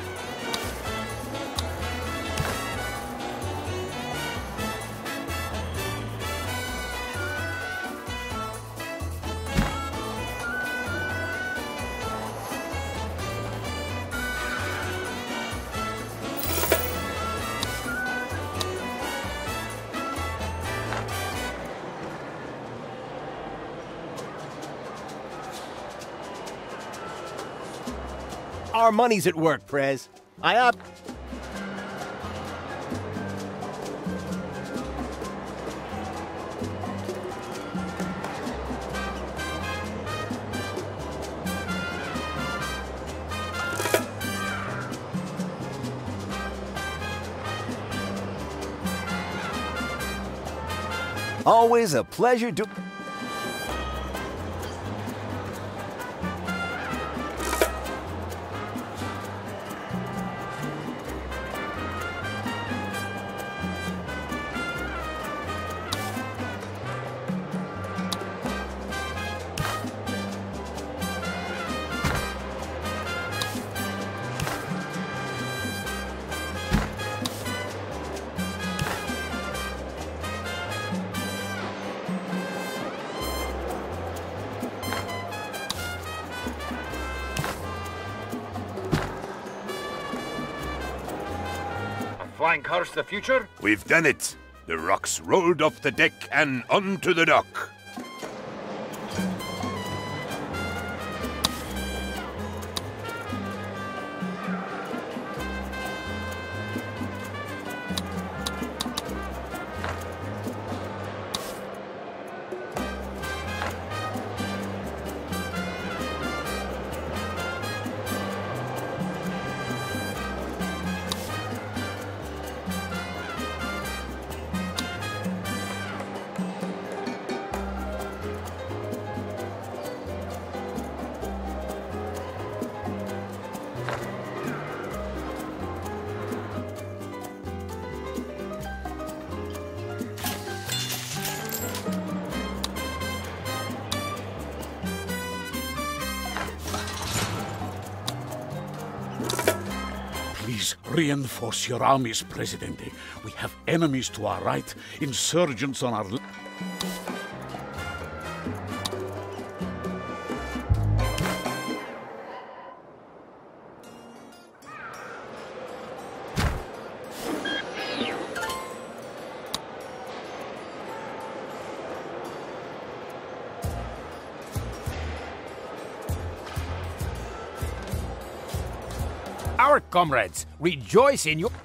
Our money's at work, Prez. Always a pleasure to... Flying cars to the future? We've done it. The rocks rolled off the deck and onto the dock. Please reinforce your armies, Presidente. We have enemies to our right, insurgents on our left. Our comrades rejoice in your...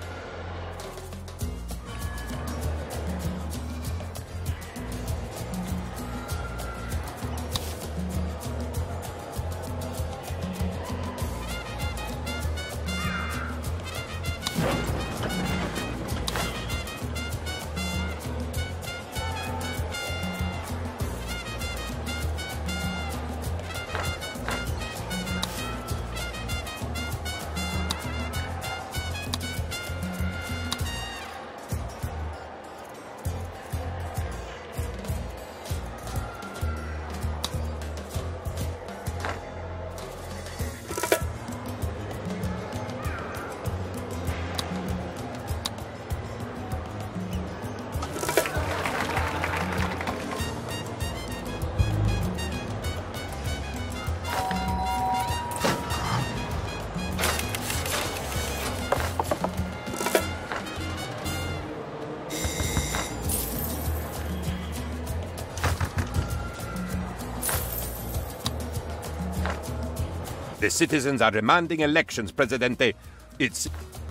The citizens are demanding elections, Presidente. It's...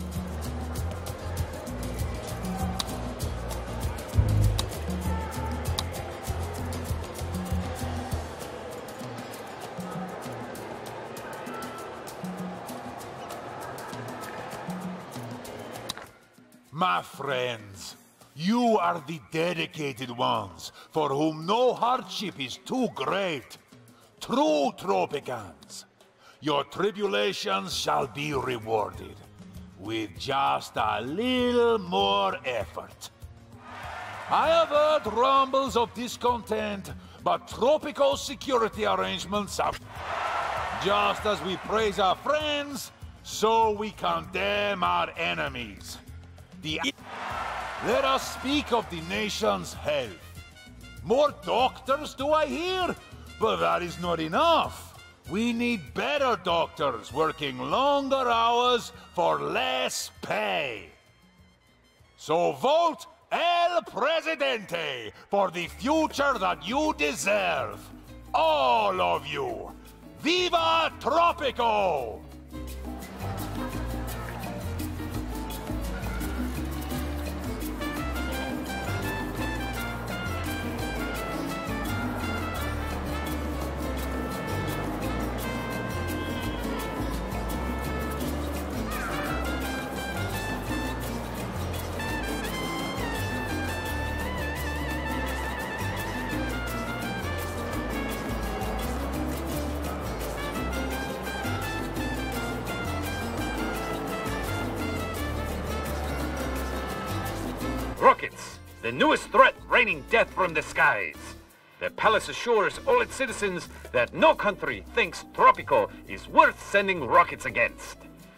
My friends, you are the dedicated ones, for whom no hardship is too great. True Tropicans. Your tribulations shall be rewarded, with just a little more effort. I have heard rumbles of discontent, but Tropico's security arrangements are... Just as we praise our friends, so we condemn our enemies. Let us speak of the nation's health. More doctors, do I hear? But that is not enough. We need better doctors working longer hours for less pay. So vote El Presidente for the future that you deserve. All of you. Viva Tropico! rockets, the newest threat raining death from the skies. The palace assures all its citizens that no country thinks Tropico is worth sending rockets against.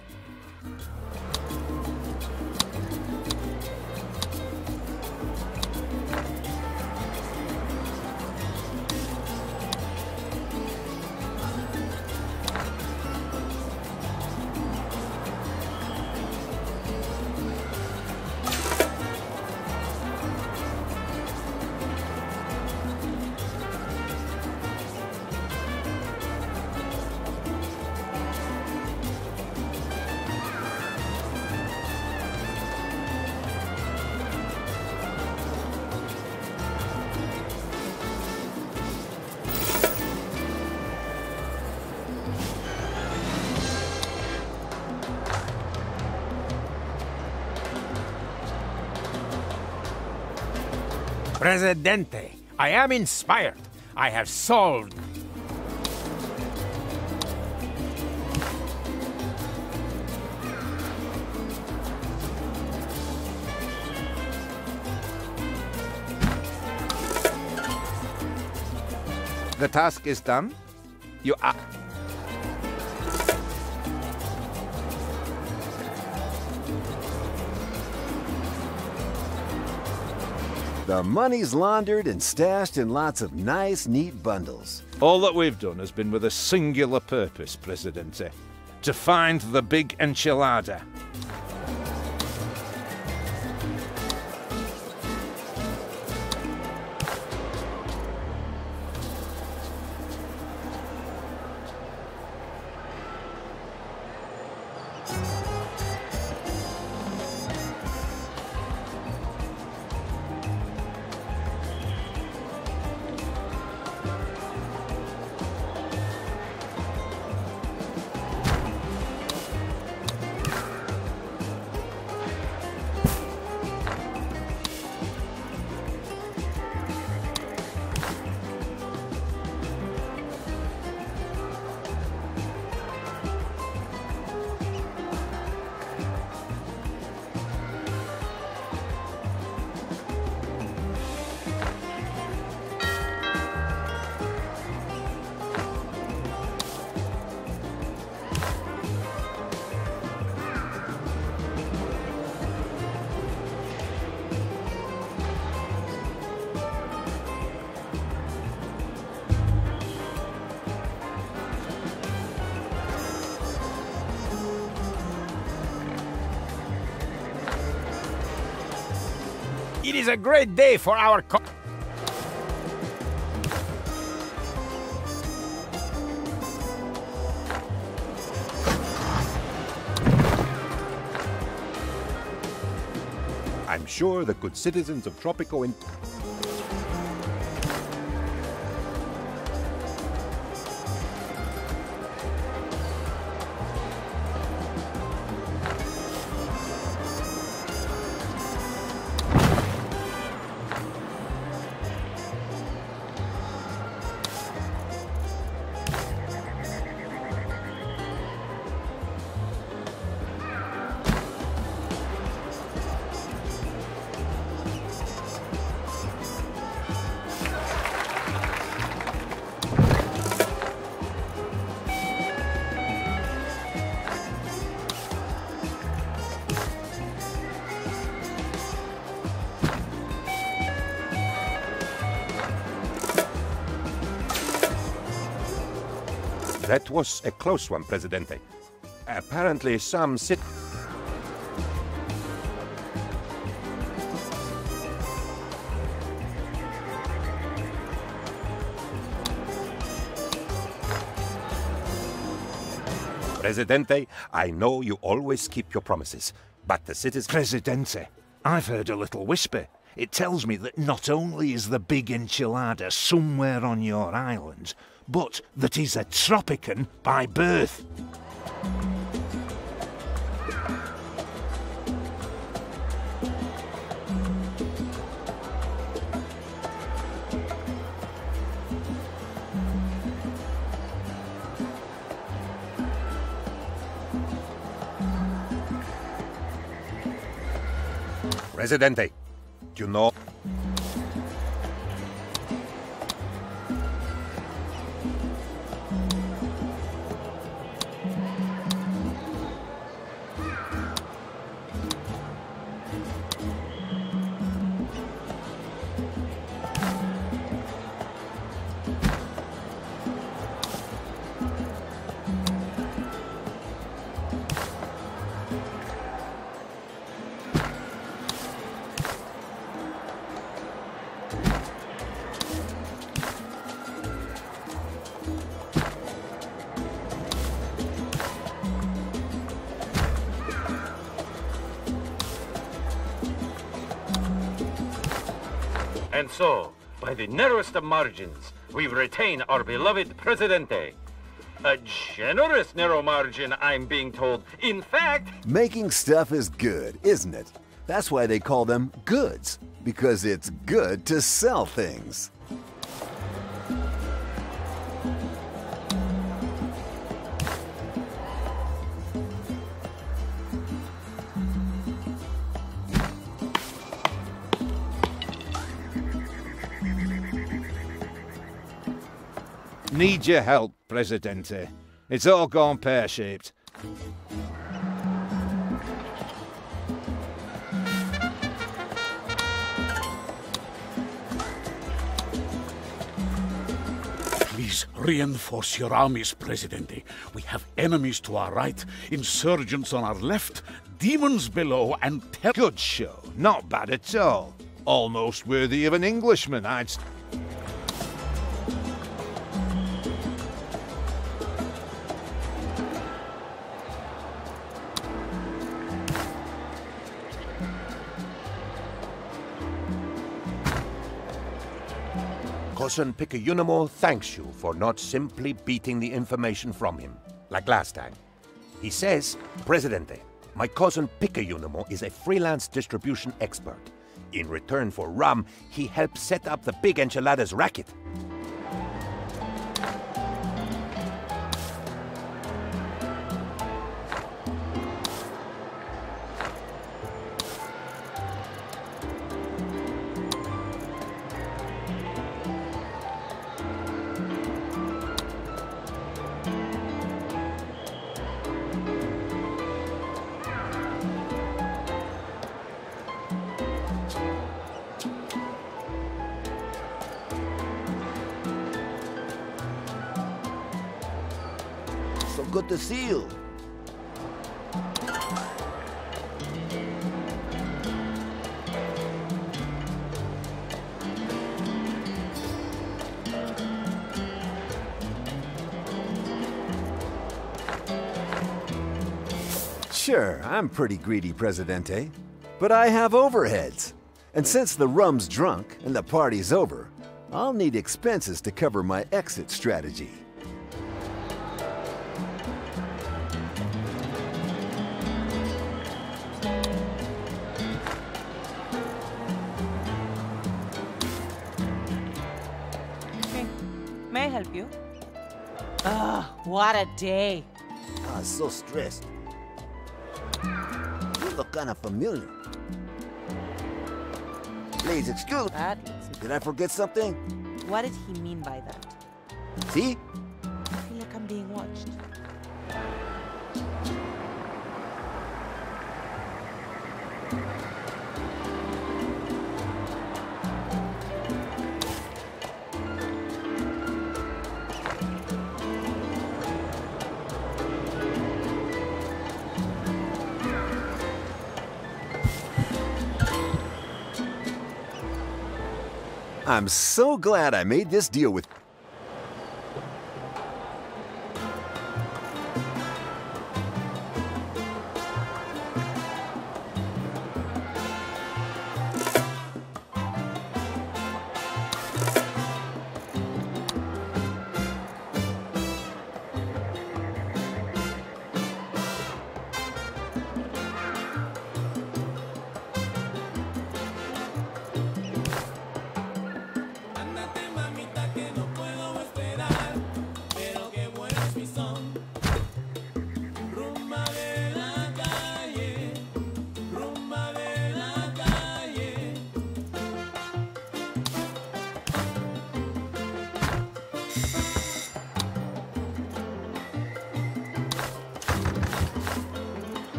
Presidente, I am inspired. I have solved. The task is done. You are... The money's laundered and stashed in lots of nice, neat bundles. All that we've done has been with a singular purpose, Presidente. To find the big enchilada. It is a great day for our I'm sure the good citizens of Tropico in... That was a close one, Presidente. Apparently some Presidente, I know you always keep your promises, but the citizens... Presidente, I've heard a little whisper. It tells me that not only is the big enchilada somewhere on your island, but that he's a Tropican by birth. Presidente, But you know... And so, by the narrowest of margins, we retain our beloved Presidente. A generous narrow margin, I'm being told. In fact... Making stuff is good, isn't it? That's why they call them goods, because it's good to sell things. Need your help, Presidente. It's all gone pear-shaped. Please reinforce your armies, Presidente. We have enemies to our right, insurgents on our left, demons below, and Good show. Not bad at all. Almost worthy of an Englishman, I'd... Cousin Picayunimo thanks you for not simply beating the information from him, like last time. He says, Presidente, my cousin Picayunimo is a freelance distribution expert. In return for rum, he helped set up the big enchiladas racket. So good to see you. Sure, I'm pretty greedy, Presidente. But I have overheads. And since the rum's drunk and the party's over, I'll need expenses to cover my exit strategy. May I help you? Ah, what a day. Ah, so stressed. You look kind of familiar. Please excuse me. Did I forget something? What did he mean by that? See? I feel like I'm being watched. I'm so glad I made this deal with...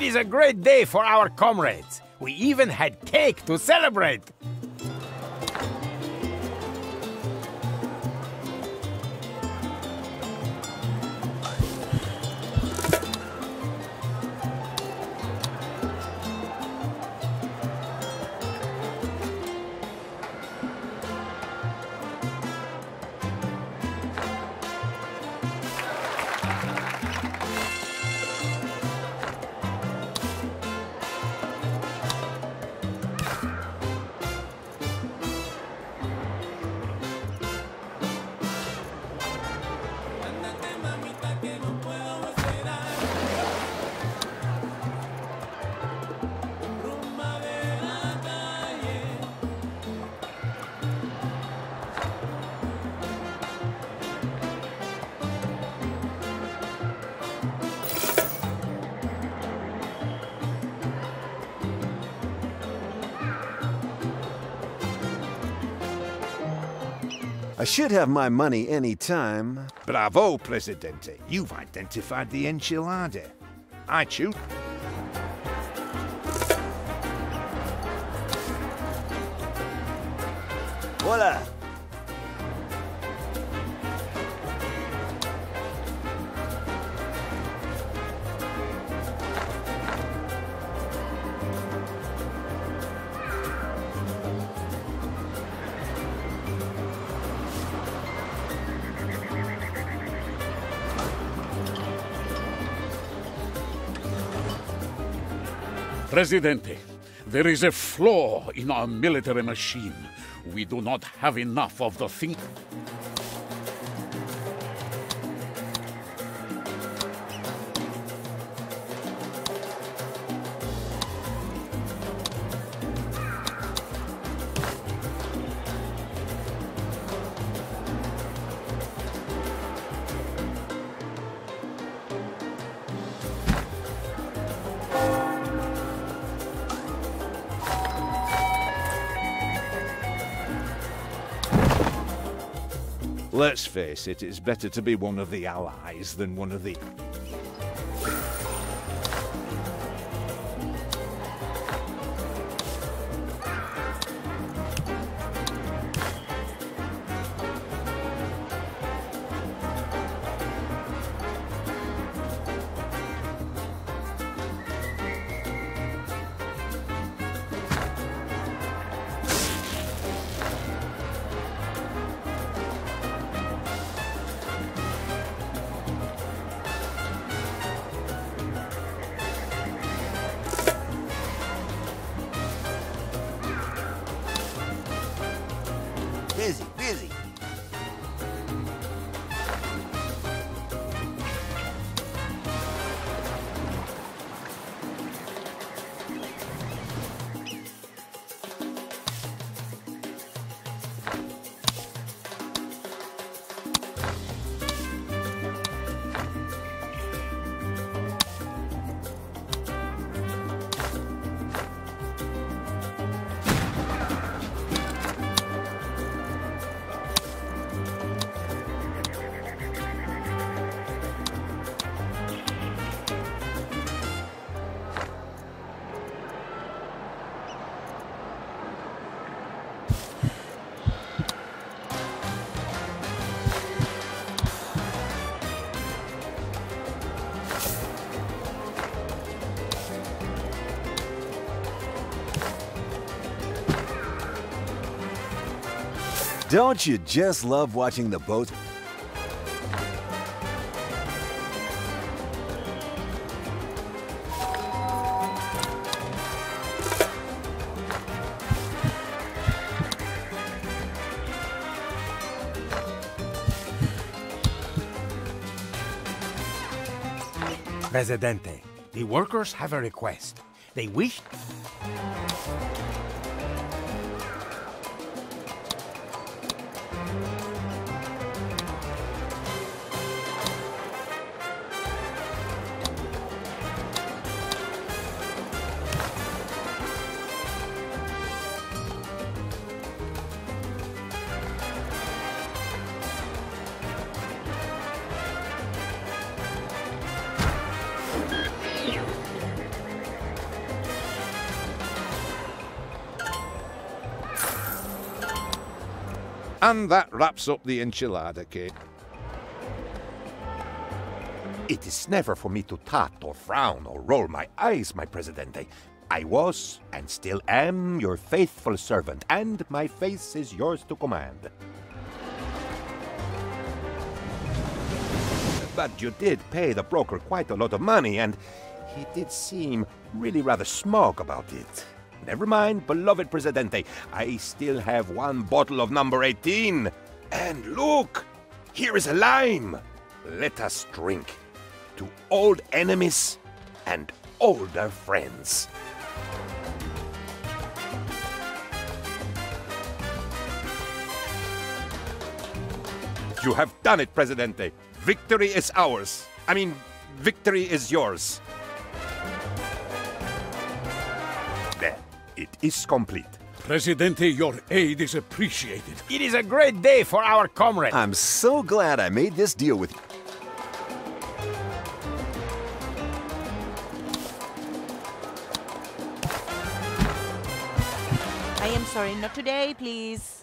is a great day for our comrades. We even had cake to celebrate. I should have my money any time. Bravo, Presidente. You've identified the enchilada. I choose. Voila! Presidente, there is a flaw in our military machine. We do not have enough of the thing. Let's face it, it's better to be one of the allies than one of the... Busy. Don't you just love watching the boats? Presidente, the workers have a request. They wish... And that wraps up the enchilada cake. It is never for me to tut or frown or roll my eyes, my Presidente. I was, and still am, your faithful servant, and my face is yours to command. But you did pay the broker quite a lot of money, and he did seem really rather smug about it. Never mind, beloved Presidente, I still have one bottle of number 18. And look, here is a lime. Let us drink to old enemies and older friends. You have done it, Presidente. Victory is ours. I mean, victory is yours. There, it is complete. Presidente, your aid is appreciated. It is a great day for our comrade. I'm so glad I made this deal with you. I am sorry, not today, please.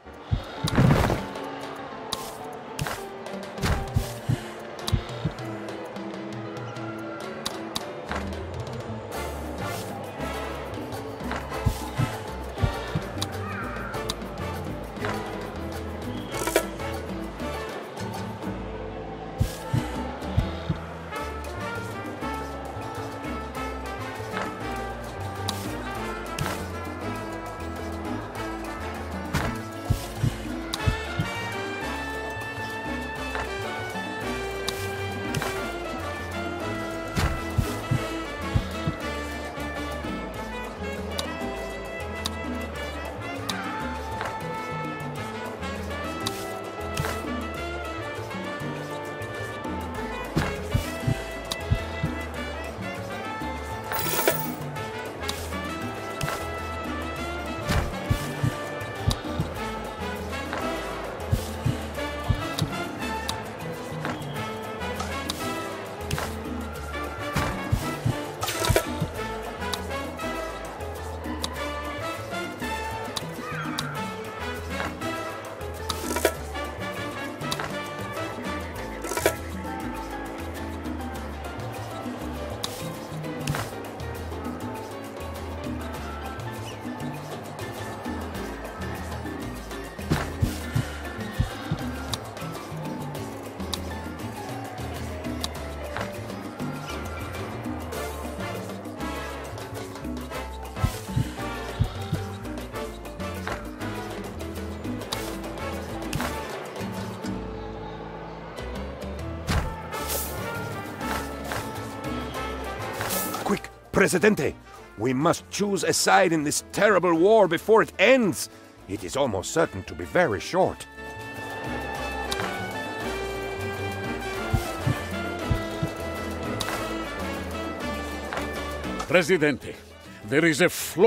Presidente, we must choose a side in this terrible war before it ends. It is almost certain to be very short. Presidente, there is a flaw.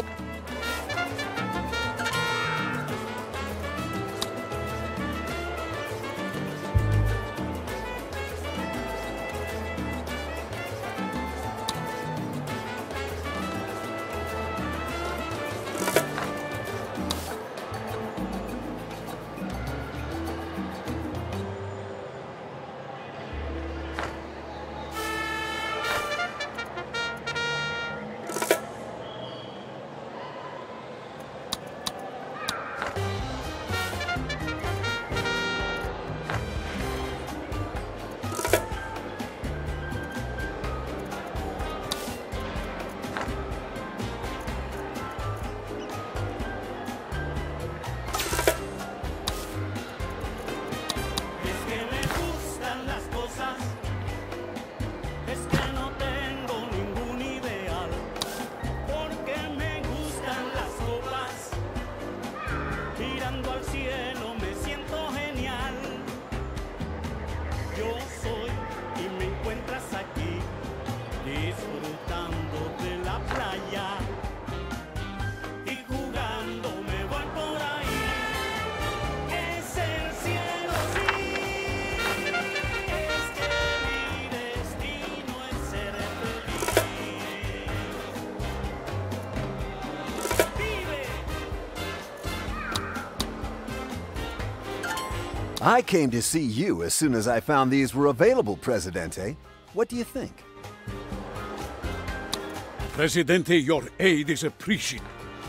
I came to see you as soon as I found these were available, Presidente. What do you think? Presidente, your aid is appreciated.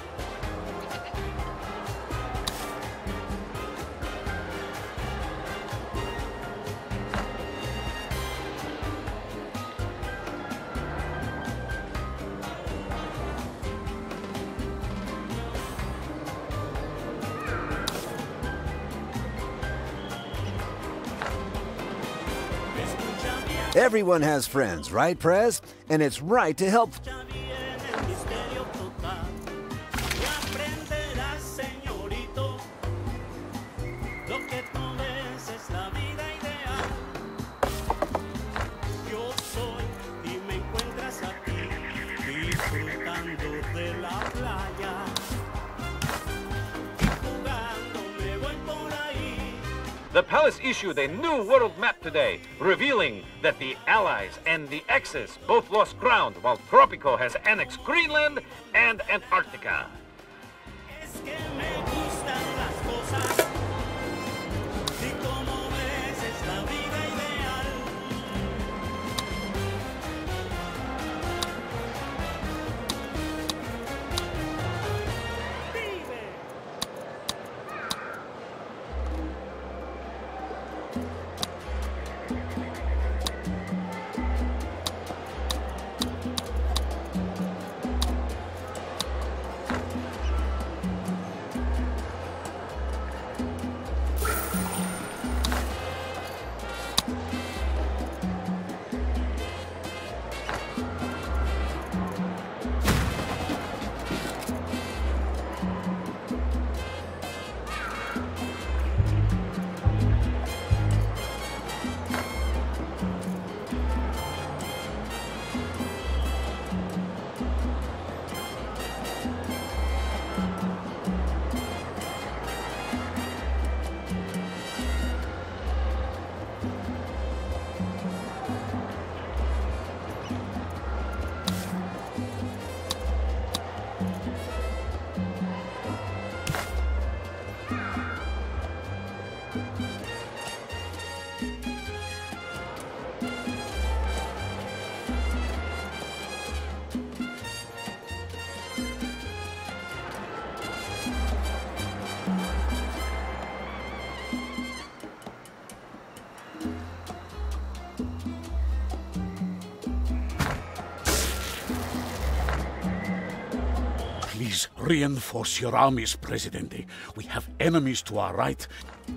Everyone has friends, right, Prez? And it's right to help. The palace issued a new world map today, revealing that the Allies and the Axis both lost ground, while Tropico has annexed Greenland and Antarctica. Please reinforce your armies, Presidente. We have enemies to our right.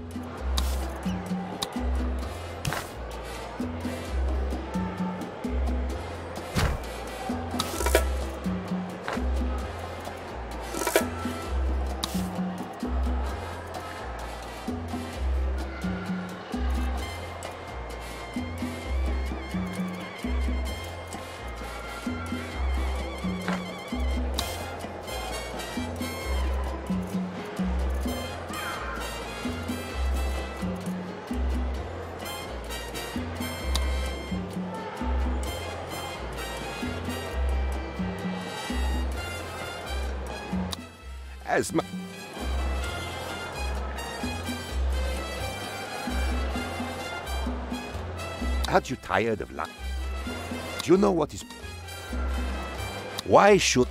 Aren't you tired of luck? Do you know what is... Why should...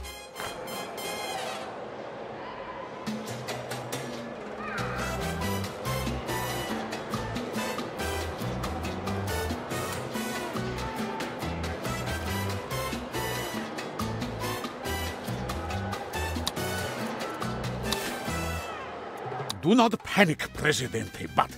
Do not panic, Presidente, but...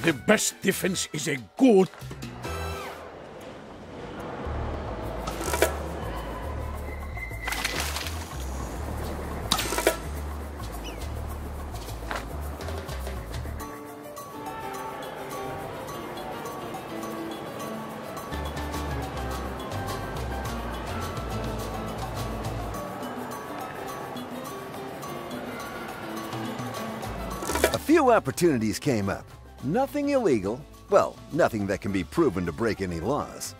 The best defense is a good... A few opportunities came up. Nothing illegal. Well, nothing that can be proven to break any laws.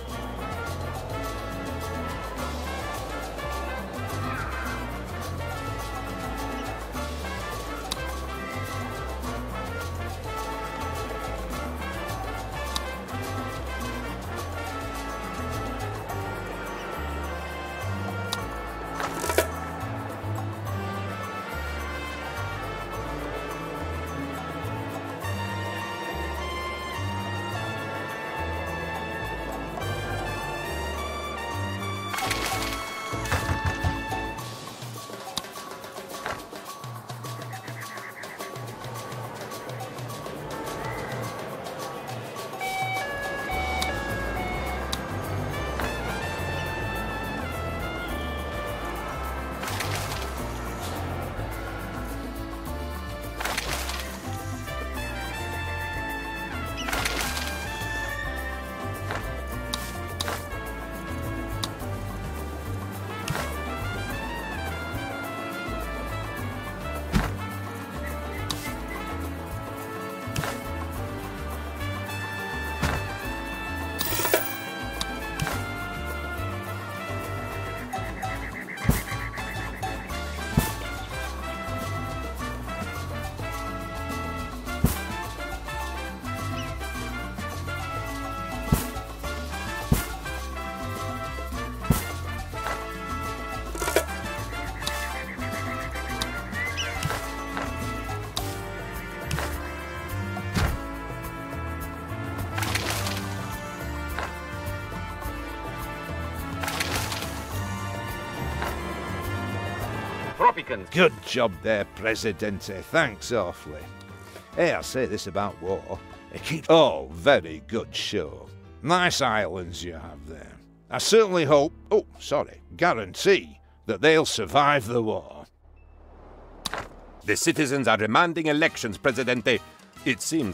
Tropicans. Good job there, Presidente. Thanks awfully. Hey, I'll say this about war. It keeps... Oh, very good show. Nice islands you have there. I certainly hope... Oh, sorry. Guarantee that they'll survive the war. The citizens are demanding elections, Presidente. It seems...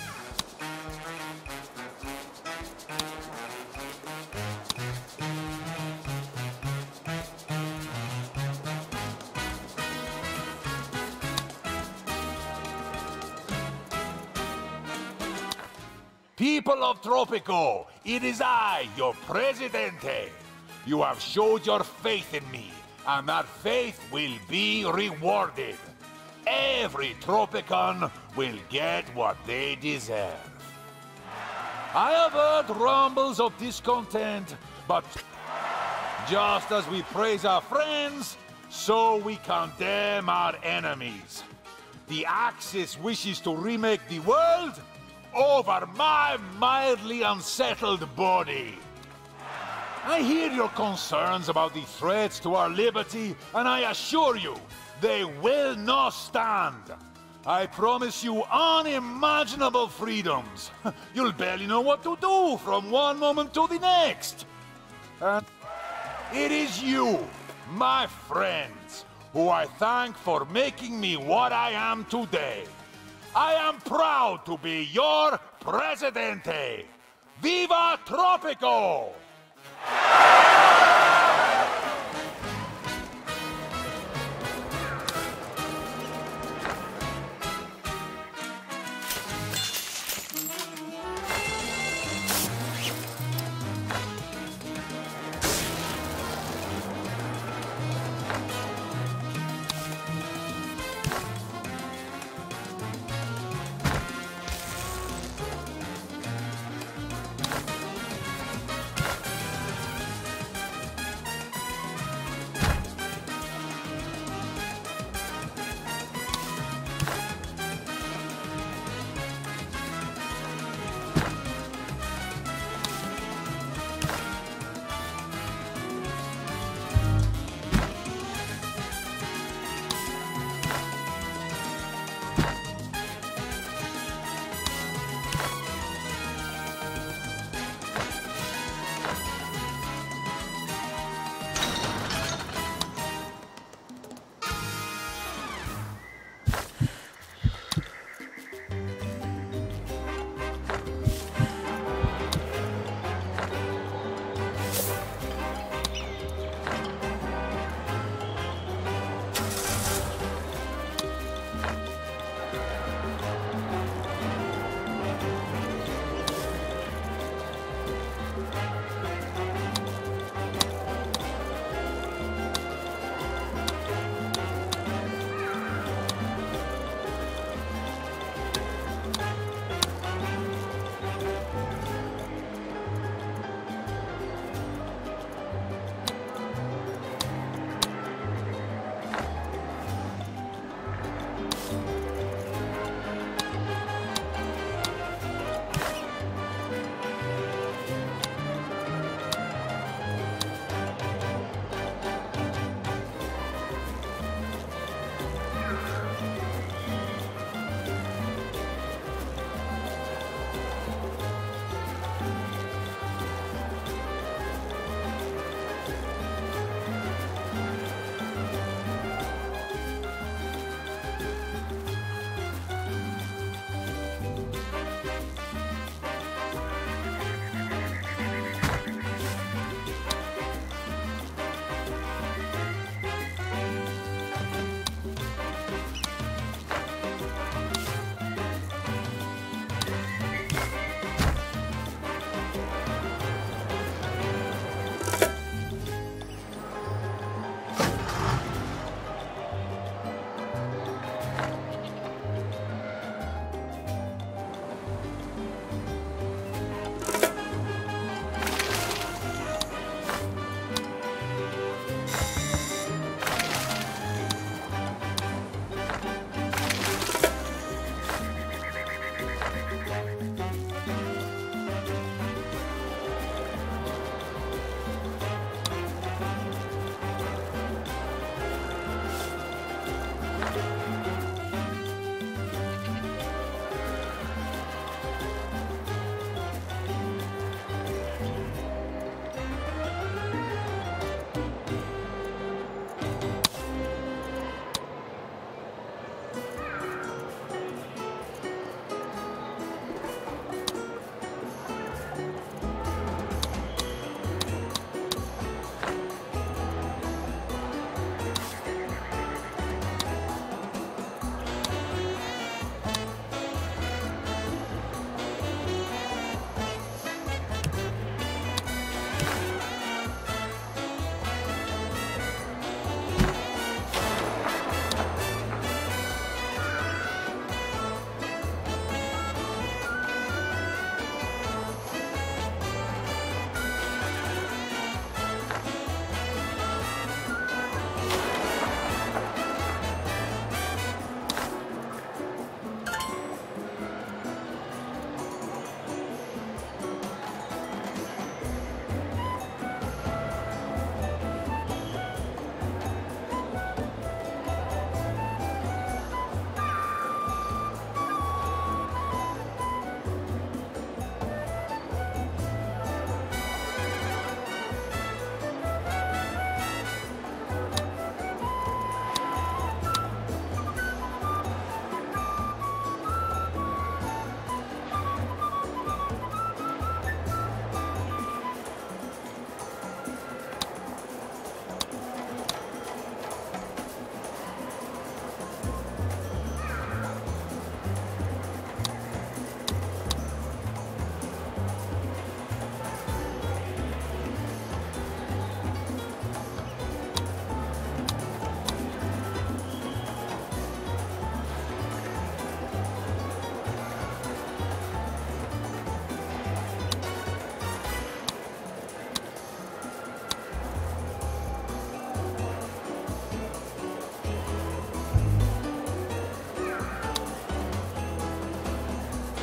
People of Tropico, it is I, your Presidente. You have showed your faith in me, and that faith will be rewarded. Every Tropican will get what they deserve. I have heard rumbles of discontent, but just as we praise our friends, so we condemn our enemies. The Axis wishes to remake the world over my mildly unsettled body. I hear your concerns about the threats to our liberty, and I assure you, they will not stand. I promise you unimaginable freedoms. You'll barely know what to do from one moment to the next. And it is you, my friends, who I thank for making me what I am today. I am proud to be your Presidente. Viva Tropico!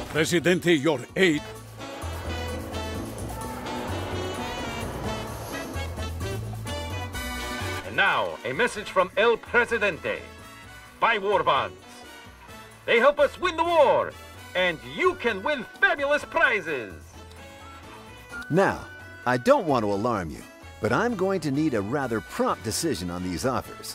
Presidente, your aid. And now, a message from El Presidente. Buy war bonds. They help us win the war, and you can win fabulous prizes. Now, I don't want to alarm you, but I'm going to need a rather prompt decision on these offers.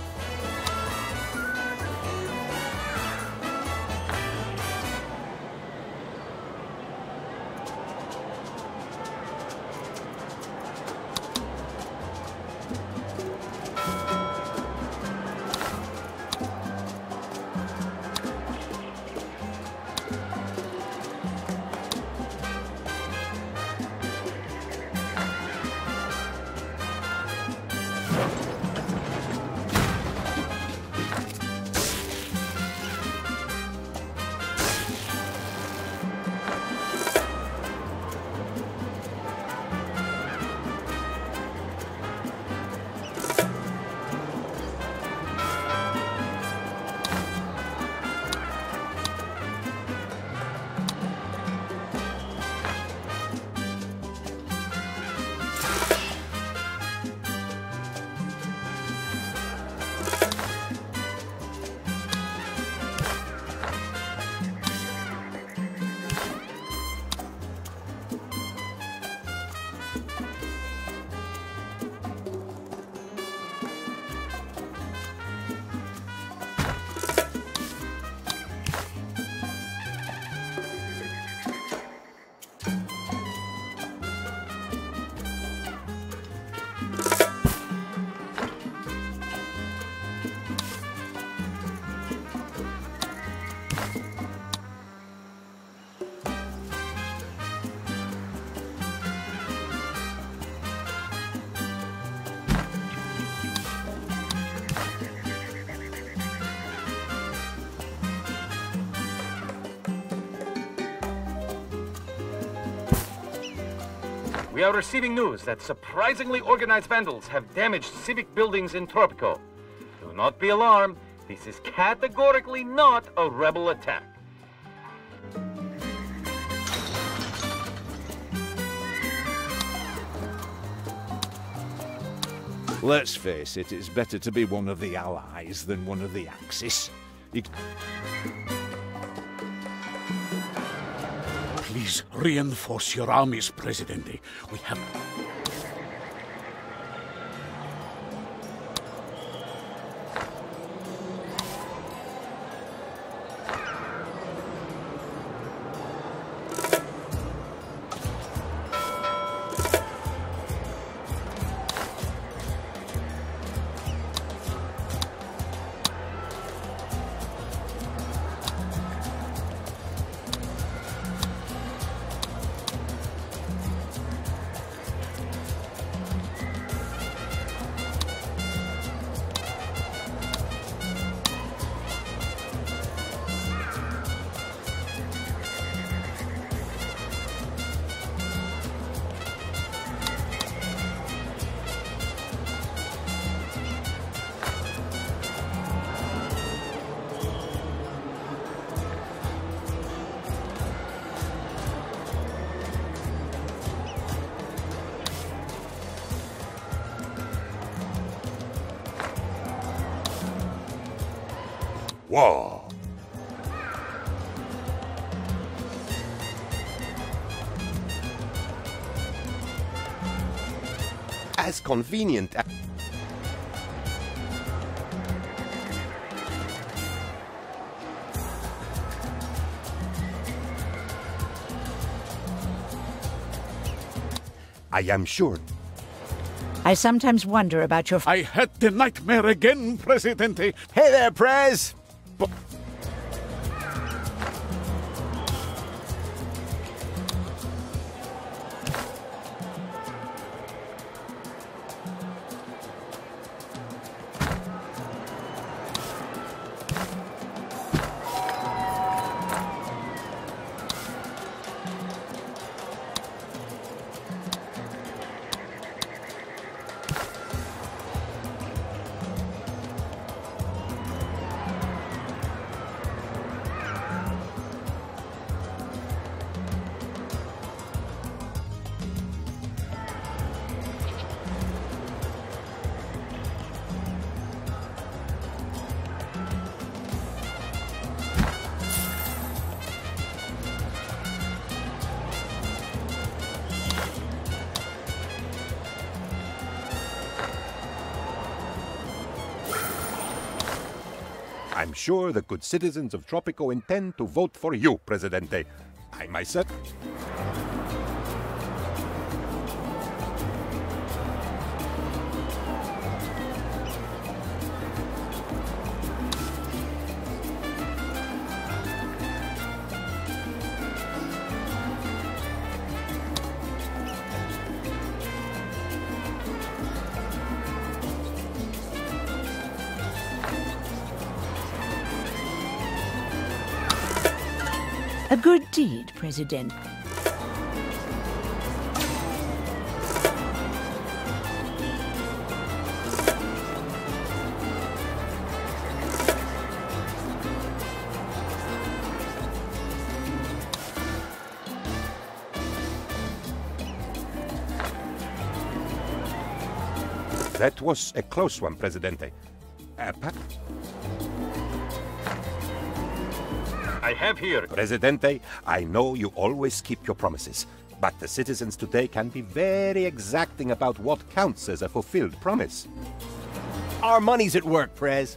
We are receiving news that surprisingly organized vandals have damaged civic buildings in Tropico. Do not be alarmed. This is categorically not a rebel attack. Let's face it, it's better to be one of the Allies than one of the Axis. Please reinforce your armies, Presidente. We have... War. As convenient as... I am sure. I sometimes wonder about your... I had the nightmare again, Presidente. Hey there, Prez! I'm sure the good citizens of Tropico intend to vote for you, Presidente. I myself... A good deed, President. That was a close one, Presidente. I have here... Presidente, I know you always keep your promises, but the citizens today can be very exacting about what counts as a fulfilled promise. Our money's at work, Prez.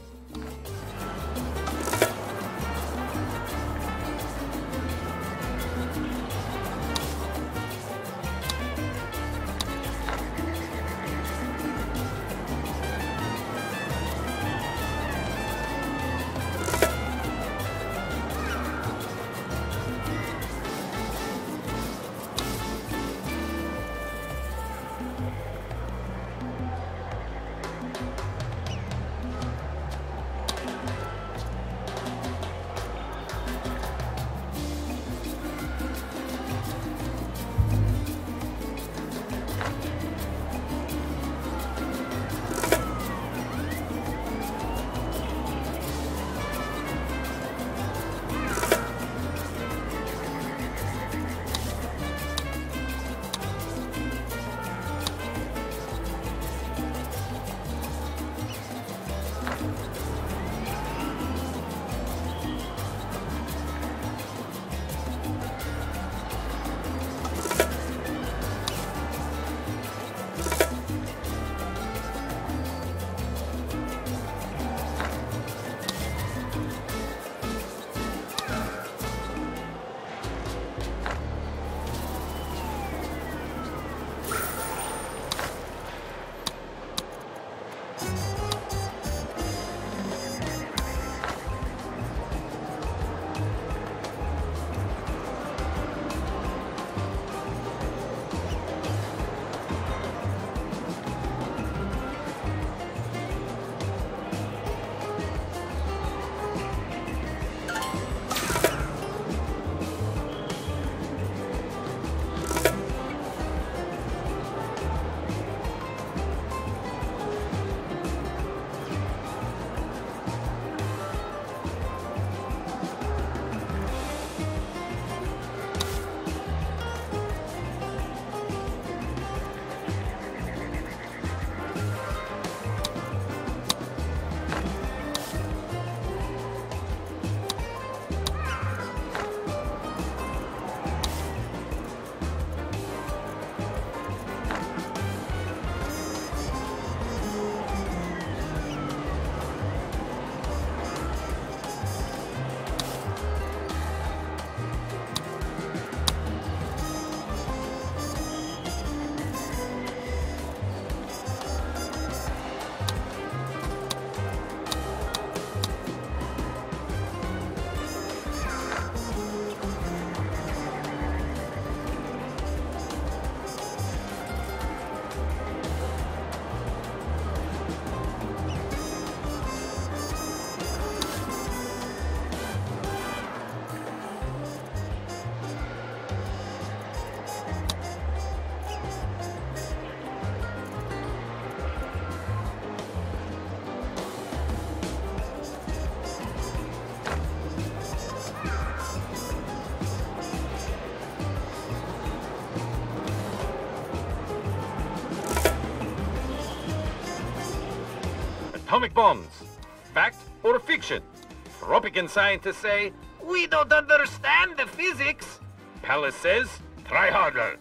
Atomic bombs. Fact or fiction? Tropican scientists say, we don't understand the physics. Palace says, try harder.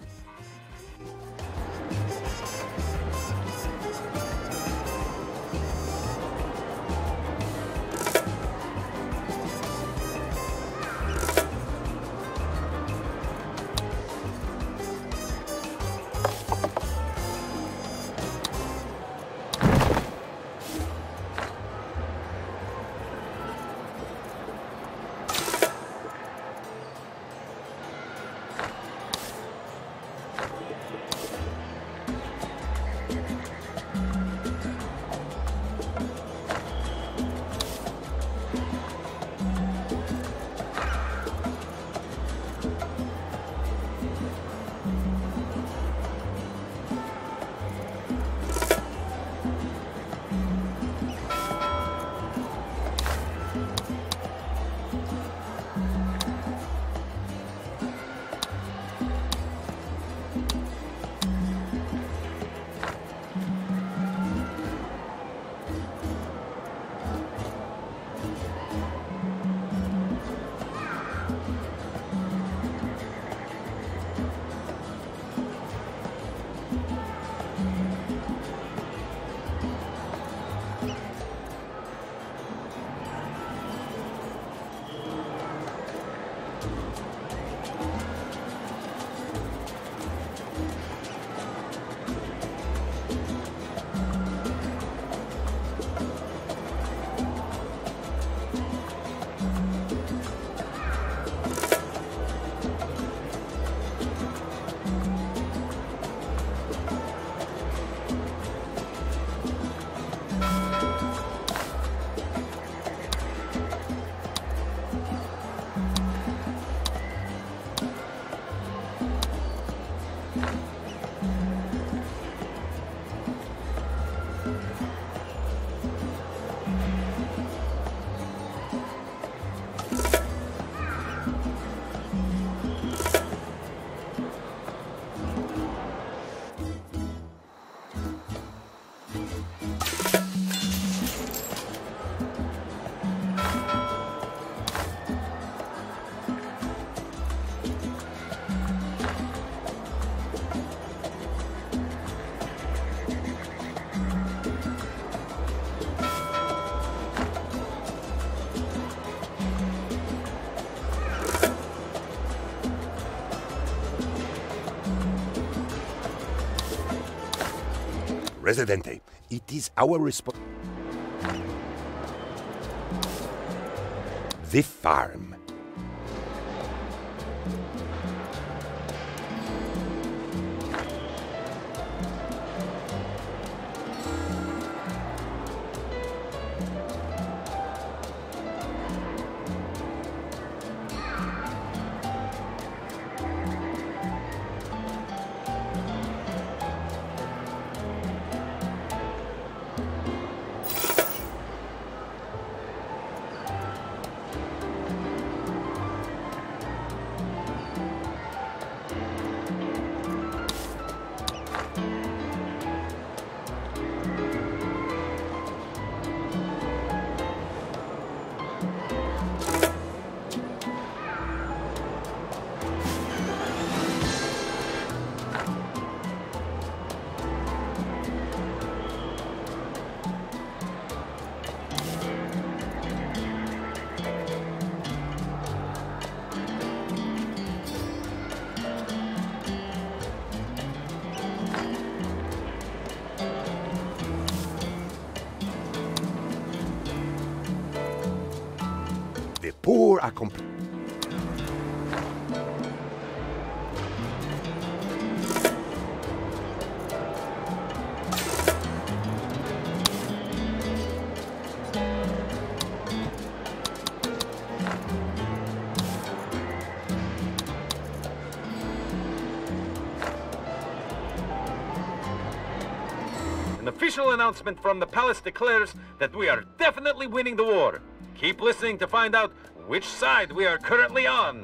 Presidente, it is our responsibility. The farm. The poor are complete. An official announcement from the palace declares that we are definitely winning the war. Keep listening to find out which side we are currently on.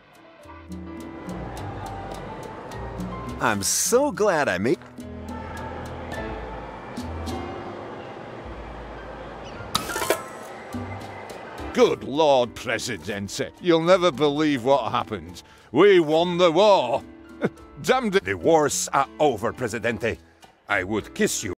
I'm so glad I made... Good Lord, Presidente, you'll never believe what happened. We won the war. Damned it. The wars are over, Presidente. I would kiss you.